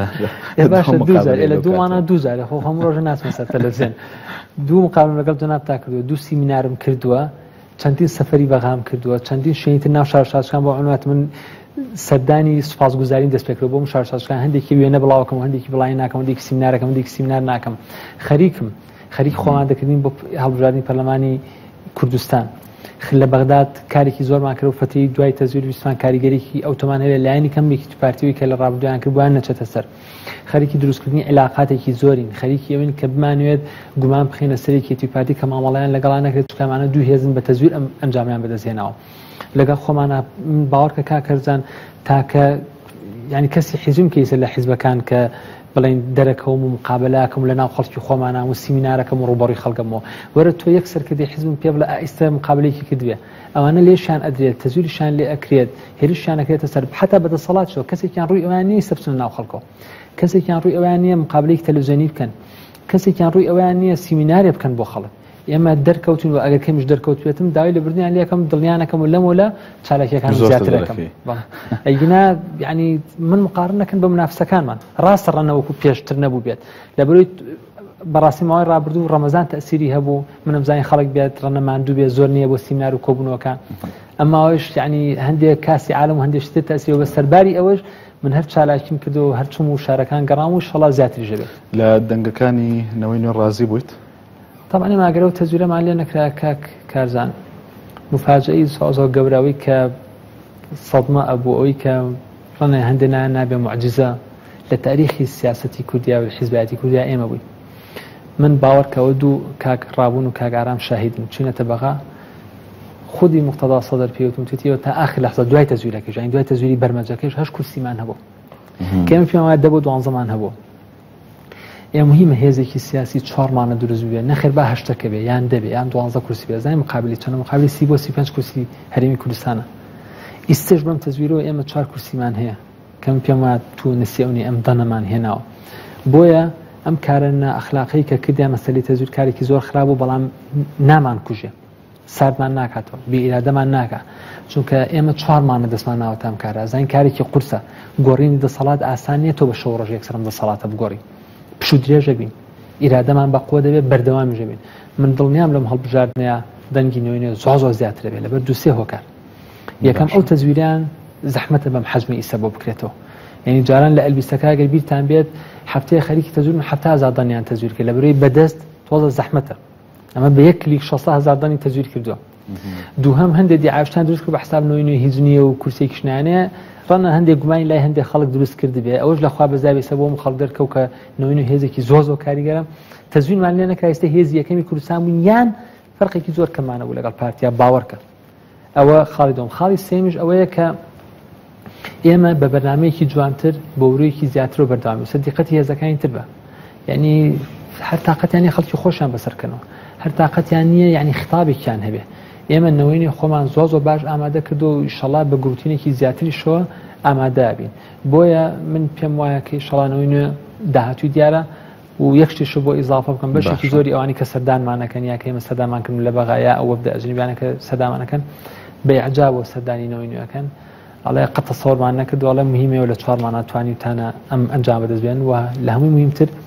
لە دوومانە دوو جارە خۆ هەموو ڕۆژە ناچمە سەر تەلەڤیزیۆن دوو مقابلەم لەگەڵ جەناب تا کردووە دوو سیمینارم کردووە چەندین سەفەری بەغام کردووە چەندین شوێنی تر ناو شارشاشەکان بۆ عنوات من سەردانی سوپاسگوزاریم دەست پێکرێت بۆ شارشاشەکان هەندێکی وێنە بڵاوکەم و هەندێکی بڵای ناکەم هەندێکی سیمینارەکەم هەندێکی سیمینار ناکەم خەریکم خەریک خۆمان دەکردین بۆ هەڵبژاردنی پەرلەمانی کوردستان لە بەغداد کارێکی زۆرمان کرد و فەتەی دوای تەزویر ویسمان کاریگەریکی ئەوتۆمان هەیە لایەنی کەم یەکی پارتیوی کە لە ڕابردویان کرد بۆیان نەچێتە سەر خەریکی دروستکردنی علاقاتێکی زۆرین خەریکی ئەوین کە بمانوێت گومان بخینە سەرێکی یەکی پارتی کە مامەڵەیان لەگەڵان نەکرێت چکەمانە دوو هێزن بە تەزویر ئەنجامیان بەدەستهێناوە لەگەڵ خۆمانە باوەڕکە کاکەرجان تاکە ینی کەسی حیزم کەیسە لە حیزبەکان کە بڵین دەرەکەوم و مقابلاکەم لە ناو خەڵکی خۆمانە و سیمینارەکەم و ڕوبەڕووی خەڵکەمەوە وەرە تۆ یەک سەرکردی حیزبم پێ بڵێ ئایستە مقابلەیەکی کردوێ ئەوانە لێشیان ئەدرێت تەزویریشان لێ ئەکرێت هێرشیان ئەکرێتە سەر حتا بەدەسەڵاتەوە کەسێکیان ڕووی ئەویان نییە سەبچن ناو خەڵکەوە کەسێکیان ڕووی ئەویان نییە مقابلەیەکی تەلەڤیزیۆنی بکەن کەسێکیان ڕووی ئەویان نییە سیمینارێ بکەن بۆ خەڵک ئێمە دەرکەوتون و ئەگەر کەمیش دەرکەوت بێتم داوای لە بردنیان لێکم دڵیانەکەم و لەمەوە چالاکیەکان زیاترەکەم ئەیگنا ینی من مقارن نەکەن بە منافسەکانمان ڕاستە ڕەنەوەکو پێشتر نەبوو بێت لەبەرەوەی بەڕاستی ماوەی ڕابردوو ڕەمەزان تەسیری هەبوو منم زانی خەڵک بێت ڕەنەماندوو بێت زۆر نییە بۆ سیمینار و کۆبوونەوەکان ئەمما ئەوش ینی هەندێک کاسی عالم و هەندێک شتێت تەسیرەوە بە سەرباری ئەوەش من هەر چالاکیم کردو و هەرچوم و شارەکان گەڕام و شەڵا زیاتریش بێت لە دەنگەکانی نەوەی نوێ ڕازی بوویت طبعا ماگەرە و تەزویرەمان لێ نەکرا کاک کارزان مفاجئی زۆ گەوراوی کە سەدمە ئەبوو ئەوەی کە ڕەنە هەندێک نابێ معجزە لە تاریخی سیاسەتی کوردیا و حیزبایەتی کوردیا ئێمە بووین من باوەڕکەوە دوو کاک ڕابوون و کاک ئارام شاهیدن چینەتە بەغا خودی مقتەدا سەدەر پێوتم توتیەوە تا ئاخر لەحظە دوای تەزویرەکەش یانی دوای تەزویری بەرمەجەکەش هەشت کورسیمان هەبوو کەم پێم وایە دە بۆ دوانزەمان هەبوو ئێ مهمە هێزێکی سیاسی چوارمانە دروست بێت نەخێر با هەشتەکە بێ یان دەبێ یان دوانزە کورسی بێ زای مقابلی چەندە مقابلی سی بۆ سی پێنج کورسی هەرێمی کوردستانە ئیستش بەم تەزویرەوە ئێمە چوار کورسیمان هەیە کەم پێم وایە تو نسیێونی ئەم دەنەمان هێناوە بۆیە ئەم کارە ئەخلاقی کە کردیان مەسەلەی تەزویر کارێکی زۆر خراپ و بەڵام نامان کوژێ ساردمان ناکاتەوە بێ ئیرادەمان ناکات چونکە ئێمە چوارمانە دەستمان ناوە تام کارە زین کارێکی قورسە گۆڕینی دەسەڵات ئاسان نیە تۆ بە شەو ڕۆژ یەکسەرم دەسەڵاتە بگۆڕی پشو درێژە بین ئیرادەمان بەقوە دەبێت بەردەوامیژە بین من دڵنیام لەم هەڵبژاردنەیە دەنگی نوێنێ زۆ زۆر زیاترە بێت لەبەر دوو سێ هۆکار یەکەم ئەو تەزویریان زەحمەتە بەم حەجمی ئیسە بۆ بکرێتەوە یعنی جاران لە ئەلبیستەکە ئەگەر بیرتان بێت هەفتەیە خەریکی تەزویر حتا هەزار دانیان تەزویر کرد لەبەرەوەی بەدەست تۆزە زەحمەتە ئەمە بە یەک کلیک شەشسە هەزار دانی تەزویر کردووە دووهەم هەندێک دیعاوشتان دروست کرد بە حساب نوێی نوێی هیچ نییە و کورسێکیش نانەیە ڕەنە هەندێک گومانی لای هەندێک خەڵک دروست کرد بێ ئەوش لەخوا بەزاوێسە بۆ خەڵک دەرکەوت کە نەوەی هێزێکی زۆر زۆر کاریگەرە تەزویرمان لێ نەکرا ئێستا هێزی یەکەمی کوردستان بوون یان فەرقێکی زۆر کەمانە بوو لەگەڵ پارتیا باوەڕکە ئەوە خاڵی دۆم خاڵی سێمیش ئەوەیە کە ئێمە بە بەرنامەیەکی جوانتر بە ورویەکی زیاتر و بەردەوامی سەدیقەتی هێزەکانی تر بە یعنی هەر تااقەتیانی خەڵکی خۆشیان بەسەرکەنەوە هەر تااقەتیان نییە یعنی خطابێکیان هەبێ ئێمە نەوەی خۆمان زۆ زۆر باش ئامادە کردو و ئینشەڵا بە گروتینێکی زیاتریشەوە ئامادەبین بۆیە من پێم وایە کە ئینشەڵانەوەی نوێ داهاتووی دیارە و یەک شتێشە بۆ ئیزافە بکەم بەشێکی زۆری ئەوانی کە سەردانمانەکەن یا کە ئێمە سەردانمانکردن لە بەغایا ئەوە بدە ئەجنبیانەکە سەردانمانەکەن بە ئیعجابەوە سەردانینەوەی نوێەکەن ئەڵێ قەتە سەوڕمان نەکردووە لە مهمەوە لە چوارمان ناتوانانی تانە ئەم ئەنجام بەدەست بێن و لە هەمووی مهمتر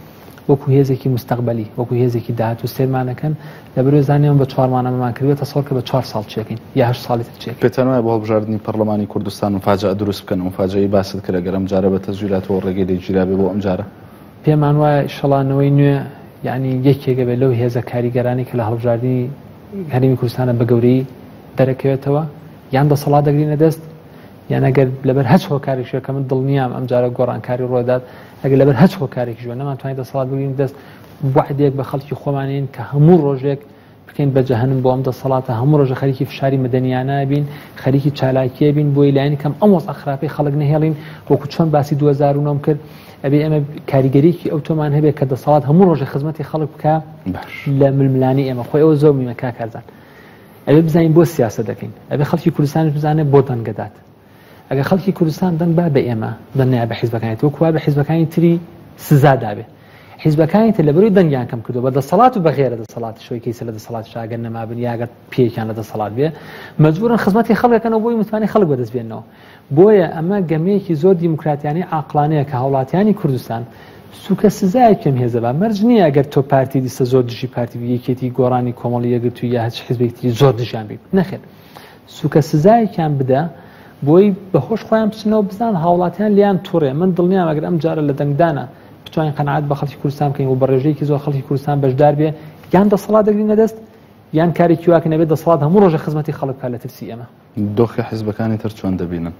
وەکو هێزێکی مستەقبەلی وەکو هێزێکی داهاتوو سێرمانەکەن لە بەرەوەی زانیان بە چوارمانەمەمان کردوێتە سەڵ کە بە چوار ساڵ چێکین یا هەشت ساڵی تر چێکین. پێتان وایە بۆ هەڵبژاردننی پەرلەمانی کوردستان مفاجعە دروست بکەن و مفاجعەی باست کرد ئەگەر ئەم جارە بە تەزویراتەوە ڕێگەی لێگیرا بێ بۆ ئەم جارە؟ پێمان وایە ئینشەڵانەوەی نوێ یعنی یەکێکە بێت لەو هێزە کاریگەرانی کە لە هەڵبژاردننی هەرێمی کوردستانە بە گەورەی دەرەکەوێتەوە یان دەسەڵات دەگرینە دەست یان ئەگەر لەبەر هەچ هۆکارێکیە کە من دڵنیام ئەم جارە گۆڕانکاری ڕۆدات ئەگەر لەبەر هەچ هۆکارێکی ژوە نەمانتوانین دەسەڵات بگرین دەست وعدێک بە خەڵکی خۆمانین کە هەموو ڕۆژێک بکەین بە جەهەنم بۆ ئەم دەسەڵاتە هەموو ڕۆژە خەریکی فشاری مەدەنیانە بین خەریکی چالاکیە بین بۆی لایەنی کەم ئەم وەزع خراپەی خەڵک نەهێڵین وەکو چۆن باسی دوو هەزار و نۆ کرد ئەبێ ئێمە کاریگەریکی ئەو تۆمان هەبێت کە دەسەڵات هەموو ڕۆژە خزمەتی خەڵک بکە لە ململانی ئێمە خۆی ئەوە زۆر میمە کاکارزان ئەبێ بزانین بۆ سیاسە دەکەین ئەبێ خەڵکی کوردستانش بزانێت بۆ دەنگەدات ئەگەر خەڵکی کوردستان دەنگ با بە ئێمە دەنیا بە حیزبەکانیت وەکو بە حیزبەکانی تری سزادابێ حیزبەکانی تر لەبەروی دەنگیان کەم کردو بە دەسەڵات و بەغێرە دەسەڵات شوی کەیسە لە دەسەڵات شاگەر نەمابن یاگەر پێیان لە دەسەڵات بێ مەجبورن خزمەتی خەڵکەکەنەوە بۆی متمانی خەڵک بەدەست بێنەوە بۆیە ئەمە گەمەیەکی زۆر دیموکراتیانی عاقلانەیە کە هاوڵاتیانی کوردستان سوکە سزای کەم هێزەبا مەرج نییە ئەگەر تۆ پارتی دیسە زۆر دژی پارتی یەکێتی گۆڕانی کۆمەڵی یەگرتووی یا هەچ حیزبێکی زۆر دژیان بێت نەخێر سوکە سزایەکیان بدە بۆی بەخۆش خۆیان بچنەوە بزان هاوڵاتیان لیان تووڕێ من دڵنیام ئەگەر ئەم جارە لە دەنگدانە بتوانین قەنەعەت بە خەڵکی کوردستان بکەین و بە ڕێژەیەکی زۆر خەڵکی کوردستان بەشدار بێ یان دەسەڵات دەگرینە دەست یان کارێکی واکە نەبێت دەسەڵات هەموو ڕۆژە خزمەتی خەڵک بکات لە ترسی ئێمە. دۆخی حیزبەکانی تر چۆن دەبینن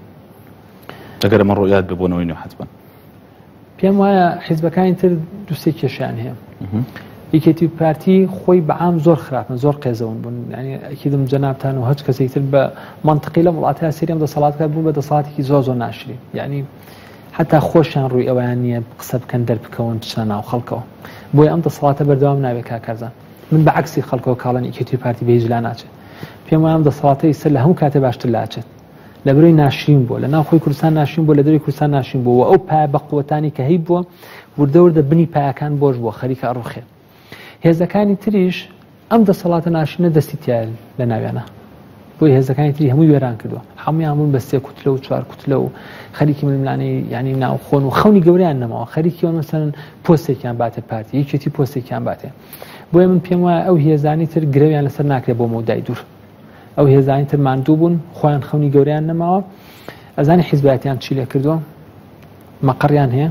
ئەگەر ئەمە ڕۆیات ببوونەوەی نوێ حتمەن؟ پێم وایە حیزبەکانی تر دووسێ کێشیان هەیە. یەکێتی پارتی خۆی بەعام زۆر خراپن زۆر قێزەون بوون ینی ئەکیدم جەنابتان و هەچ کەسێک تر بە منطقی لە وڵاتە سێریم دەسەڵاتکات بوو بە دەسەڵاتێکی زۆر زۆر ناشری یعنی حتا خۆشیان ڕووی ئەویان نییە قسە بکەن دەربکەون چنە ناو خەڵکەوە بۆی ئەم دەسەڵاتە بەردەوام ناوێت کاکارزان من بە عکسی خەڵکەوە کاڵن ئیکێتی پارتی بەهیچ لا ناچێت پێم وایە ئەم دەسەڵاتەی سەر لە هەموو کاتێ باشتر لاچێت لە بەرەوەی ناشرین بووە لە ناو خۆی کوردستان ناشرین بووە لە دەروی کوردستان ناشرین بووە ئەو پایە بەقووەتانی کە هەی بووە وردە وردە بنی پایەکان بۆش بووە خەریکە ئەڕوخێ هێزەکانی تریش ئەم دەسەڵاتە ناشرینە دەستی تایە لە ناویانە بۆی هێزەکانی تری هەمووی وێران کردووە هەمووی هەموون بە سێ کوتلە و چوار کوتلە و خەریکی ململانەی یعنی ناوخۆن و خەونی گەوریان نەماوە خەریکیەوە مەسەن پۆستێکیان باتێ پارتی یەکێتی پۆستێکیان باتێ بۆیە من پێم وایە ئەو هێزانی تر گرەویان لەسەر ناکرێت بۆ مەودای دوور ئەو هێزانی تر ماندوو بوون خۆیان خەونی گەوریان نەماوە ئەزانی حیزبەتیان چی لێ کردووە مەقڕیان هەیە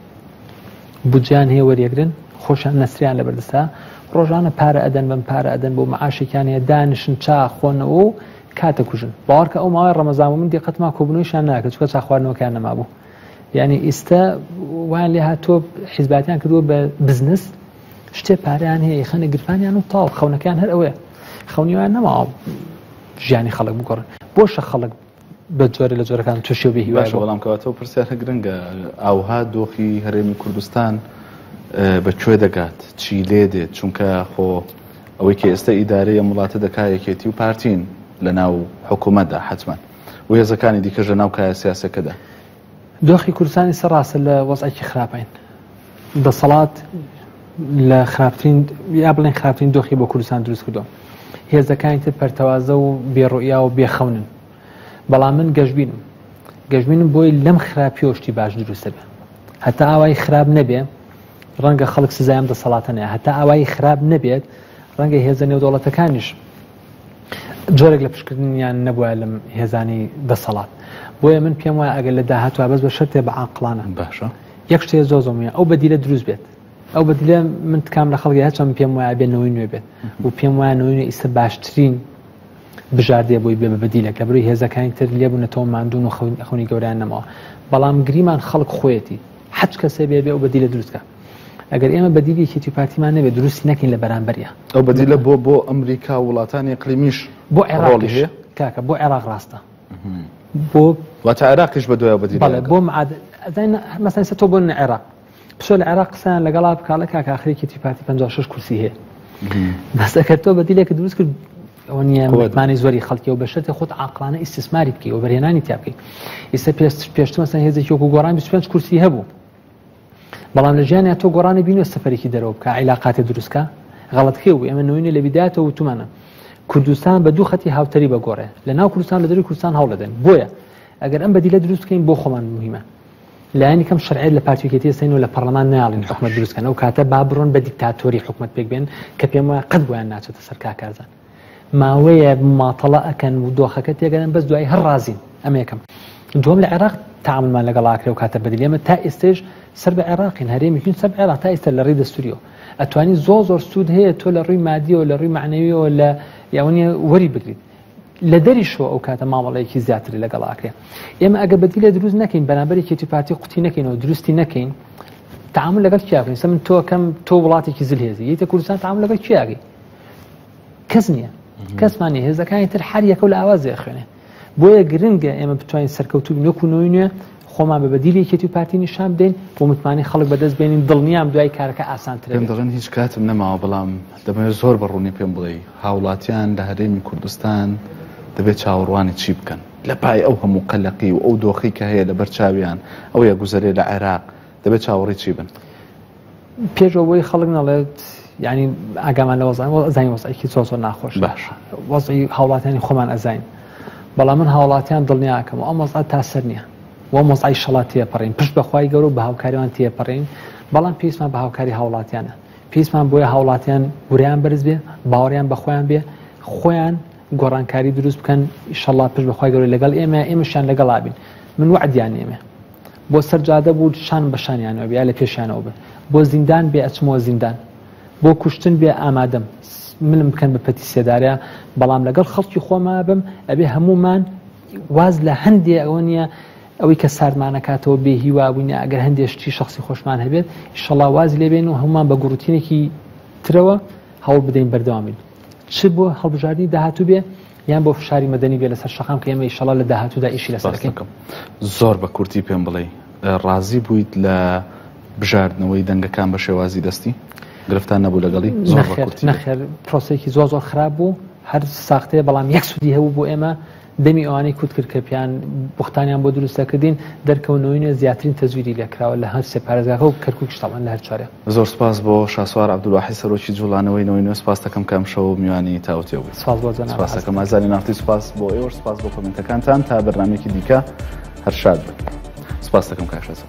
بودجیان هەیە وەریەگرن خۆشیان نەسریان لەبەردەستا ڕۆژانە پارە ئەدەن بەم پارە ئەدەن بۆ معاشێکیان هەیە دانیشن چا خۆنەوە و کاتە کوژن باوەڕکە ئەو ماوەی ڕەمەزان و من دیقەتما کۆبوونەوەیشیان ناکرد چونکە چا خواردنەوەکیان نەمابوو یعنی ئێستا وایان لێ هاتۆ حیزبەتیان کردووە بە بزنس شتێ پارەیان هەیە خەنە گرفانیان و تاڵ خەونەکەیان هەر ئەوەیە خەونیوان نەماوە ژیانی خەڵک بگۆڕن بۆشە خەڵک بە جۆرە لە جۆرەکان تووشی و بێهی باشە بەڵام کەواتەوە پرسیارە گرنگە ئاوها دۆخی هەرێمی کوردستان بەکوێ دەگات چی لێ دێت چونکە خۆ ئەوەی کە ئێستا ئیدارەیە وڵاتە دەکایەکێتی و پارتین لە ناو حکوومەتدا حتمما و هێزەکانی دیکەژە ناو کایە سیاسەکەدا دۆخی کوردستانی سەرڕاستە لە وەزعێکی خراپین دەسەڵات لە خراپترین یا بڵێن خراپترین دۆخی بۆ کوردستان دروست کردووە هێزەکانی تر پەرتەوازە و بێڕوئیا و بێخەونن بەڵام من گەشتبینم گەشتبینم بۆی لەم خراپیەوە شتی باش دروستە بێ هەتا ئاوای خراپ نەبێ ڕەنگە خەڵک سزایم دەسەڵاتە نەیە هەتا ئاوای خراپ نەبێت ڕەنگە هێزە نێودەوڵەتەکانیش جۆرێک لە پشکردنیان نەبووە لەم هێزانی دەسەڵات بۆیە من پێم وایە ئەگەر لە داهاتوە بەس بە شەرتێ بە عاقڵانە باشە یەک شتێ زۆر زۆمیە ئەو بەدیلە دروست بێت ئەو بەدیلە من تکام لە خەڵکی هەچەم پێم وایە بێنەوەی نوێ بێت و پێم وایە نەوەی نوێ ئیسە باشترین بژاردێ بۆی بێ بە بەدیلێک لە بەروی هێزەکانی تر لێبوونەتەوە ماندوون و خەونی گەوریان نەماوە بەڵام گریمان خەڵک خۆیەتی حەج کەسێ بێ بێ ئەو بەدیلە دروستکە ئەگەر ئێمە بەدیلی یەکێتی پارتیمان نەبێت دروستی نەکەین لە بەرامبەریە ئەو بەدیلە بۆ بۆ ئەمریکا وڵاتانی ئیقلیمیش بۆ عێراقیش کاکە بۆ عێراق ڕاستە بۆ واتە عێراقیش بەدوای بەدیلە بۆ مەسەڵەن تۆ بۆ عێراق پسۆ لە عێراق قسەیان لەگەڵا بکاڵە کاکە ئاخری یەکێتی پارتی پەنجا و شەش کورسی هەیە بەسەکە تۆ بەدیلێکە دروست کرد ئەوە نییە متمانی زۆری خەڵکی و بە شەرتێ خۆت عاقڵانە ئیستیسماری بکەی و بەرهێنانی تیا بکەی ئێستا پێشتر مەسەڵەن هێزێکی وەکو گۆڕان بیست و پێنج کورسی هەبوو بەڵام لە ژیانیان تۆ گۆڕانی بینوە سەفەرێکی دەرەوە بکە عیلاقاتی دروستکە غەڵەتکێ بوو ئێمە نوێنێ لە بیدایەتەوە وتمانە کوردستان بە دوو خەتی هاوتەری بەگۆڕێ لە ناو کوردستان لە دەروی کوردستان هەوڵ دەدەن بۆیە ئەگەر ئەم بەدیلە دروست بکەین بۆ خۆمان مهمە لایەنی کەم شەرعیت لە پارتیەکەتی سین و لە پەرلەمان ناڵین حکومەت دروستکەن ئەو کاتە با بڕۆن بە دیکتاتۆری حکومەت پێک بێن کە پێم وایە قەت بۆیان ناچێتە سەر کاکارزان ماوەیە ماتەڵە ئەکەن و دۆخەکە تێگەن بەس دوای هەر ڕازین ئەمە یەکەم دووەم لە عێراق تعاملمان لەگەڵ ئاکرێ و کاتە بەدیلی ئێمە تا ئێستێش سەر بە عێراقین هەرێمێکین سەر عێراق تا ئێستا لە ڕێی دەستوریەوە ئەتوانی زۆر زۆر سوود هەیە تۆ لە ڕووی مادیەوە لە ڕووی معنەویەوە لە یاوەنیە وەری بگریت لە دەریشەوە ئەو کاتە مامەڵەیەکی زیاتری لەگەڵ ئاکرێ ئێمە ئەگە بەدیلە دروست نەکەین بەرامبەر یەکێتی پارتی قوتی نەکەینەوە دروستی نەکەین تعامل لەگەڵ کیا بکەین من تۆ کەم تۆ وڵاتێکی زلهێزی یەکێتە کوردستان تعامل لەگەڵ کیاگەی کەس نییە کەسمان نیە هێزەکانی تر هەر یەکە لە ئاوازێ خوێنێ بۆیە گرنگە ئێمە بتوانین سەرکەوتوو نەکوونەوەی نوێ خۆمان بە بەدیلی یەکێتی پارتی نیشان بدەین بۆ متمانی خەڵک بەدەست بێنین دڵنیام دوای کارەکە ئاسانترە پێم دەڵێن هیچ کاتم نەماوە بەڵام دەبێت زۆر بەڕوونی پێم بڵێ هاوڵاتیان لە هەرێمی کوردستان دەبێت چاوەڕوانی چی بکەن لە پای ئەو هەموو قەلەقی و ئەو دۆخی کە هەیە لە بەرچاویان ئەو یە گوزەرێ لە عێراق دەبێت چاوەڕی چی بن پێشەوەی خەڵک نەڵێت ینی ئاگامان لە وەزای زانی وەزایکی زۆر زۆر ناخۆش باش وەزای هاوڵاتیانی خۆمان ئەزاین بەڵام من هاوڵاتیان دڵنیاکەم و ئەم وەزات تاسەر نییە وە مۆزای شەڵات تێپەڕین پشت بەخوای گەورە و بە هاوکاریوان تێپەڕین بەڵام پێویستمان بە هاوکاری هاوڵاتیانە پێویستمان بۆیە هاوڵاتیان وریان بەرز بێ باوەڕیان بەخۆیان بێ خۆیان گۆڕانکاری دروست بکەن ئیشەڵڵا پشت بەخوای گەورە لەگەڵ ئێمە ئێمەشیان لەگەڵا بین من وعدیان ئێمە بۆ سەرجادە بوو شان بەشانیانەوە بێ یا لە پێشیانەوە بن بۆ زیندان بێ ئەچمەوە زیندان بۆ کوشتن بێ ئامادەم ملم بکەن بە پەتی سێدارە بەڵام لەگەڵ خەڵکی خۆما بم ئەبێ هەمومان واز لە هەندێ ئەوە نیە ئەوەی کە ساردمانەکاتەوە بێ هیوابووینە ئەگەر هەندێشتی شخصی خۆشمان هەبێت ئیشەڵڵا واز لێبێن و هەمومان بە گوڕوتینێکی ترەوە هەوڵ بدەین بەردەوامین چ بۆ هەڵبژاردننی داهاتوو بێ یان بۆ فشاری مەدەنی بێ لەسەر شەقام کە ئێمە ئیشەڵڵا لە داهاتوودا ئیشی لەسەرەکەم زۆر بە کورتی پێم بڵێ ڕازی بوویت لە بژاردنەوەی دەنگەکان بە شێوازی دەستی گرفتان نەبوو لەگەڵی نەخێر پرۆسەیەکی زۆر زۆر خراپ بوو هەر ساختەیە بەڵام یەک سوودی هەبوو بۆ ئێمە دەمی ئەوانەی کوت کرد کە پیان بوختانیان بۆ دروستەکردین دەرکەونەوەی زیاترین تەزویری لێکراوە لە هەر سێ پارێزگاکە و کەرکووک شتاڵان لە هەر چوارێ زۆر سپاس بۆ شاسوار عەبدولواحید سەرۆکی جوڵانەوەی نەوەی نوێ سپاس دەکەم کەم شەو میوانی تاوتێ بوویت سپاس بۆ جەناب سپاس دەکەم ئازاری نافتی سپاس بۆ ئێوە سپاس بۆ کۆمنتەکانتان تا بەرنامەیەکی دیکە هەر شاد بن سپاس دەکەم کاکشەسەر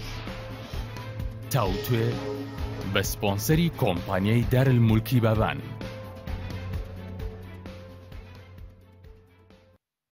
تاوتوێ بە سپۆنسەری کۆمپانیای دارالمولکی بەبان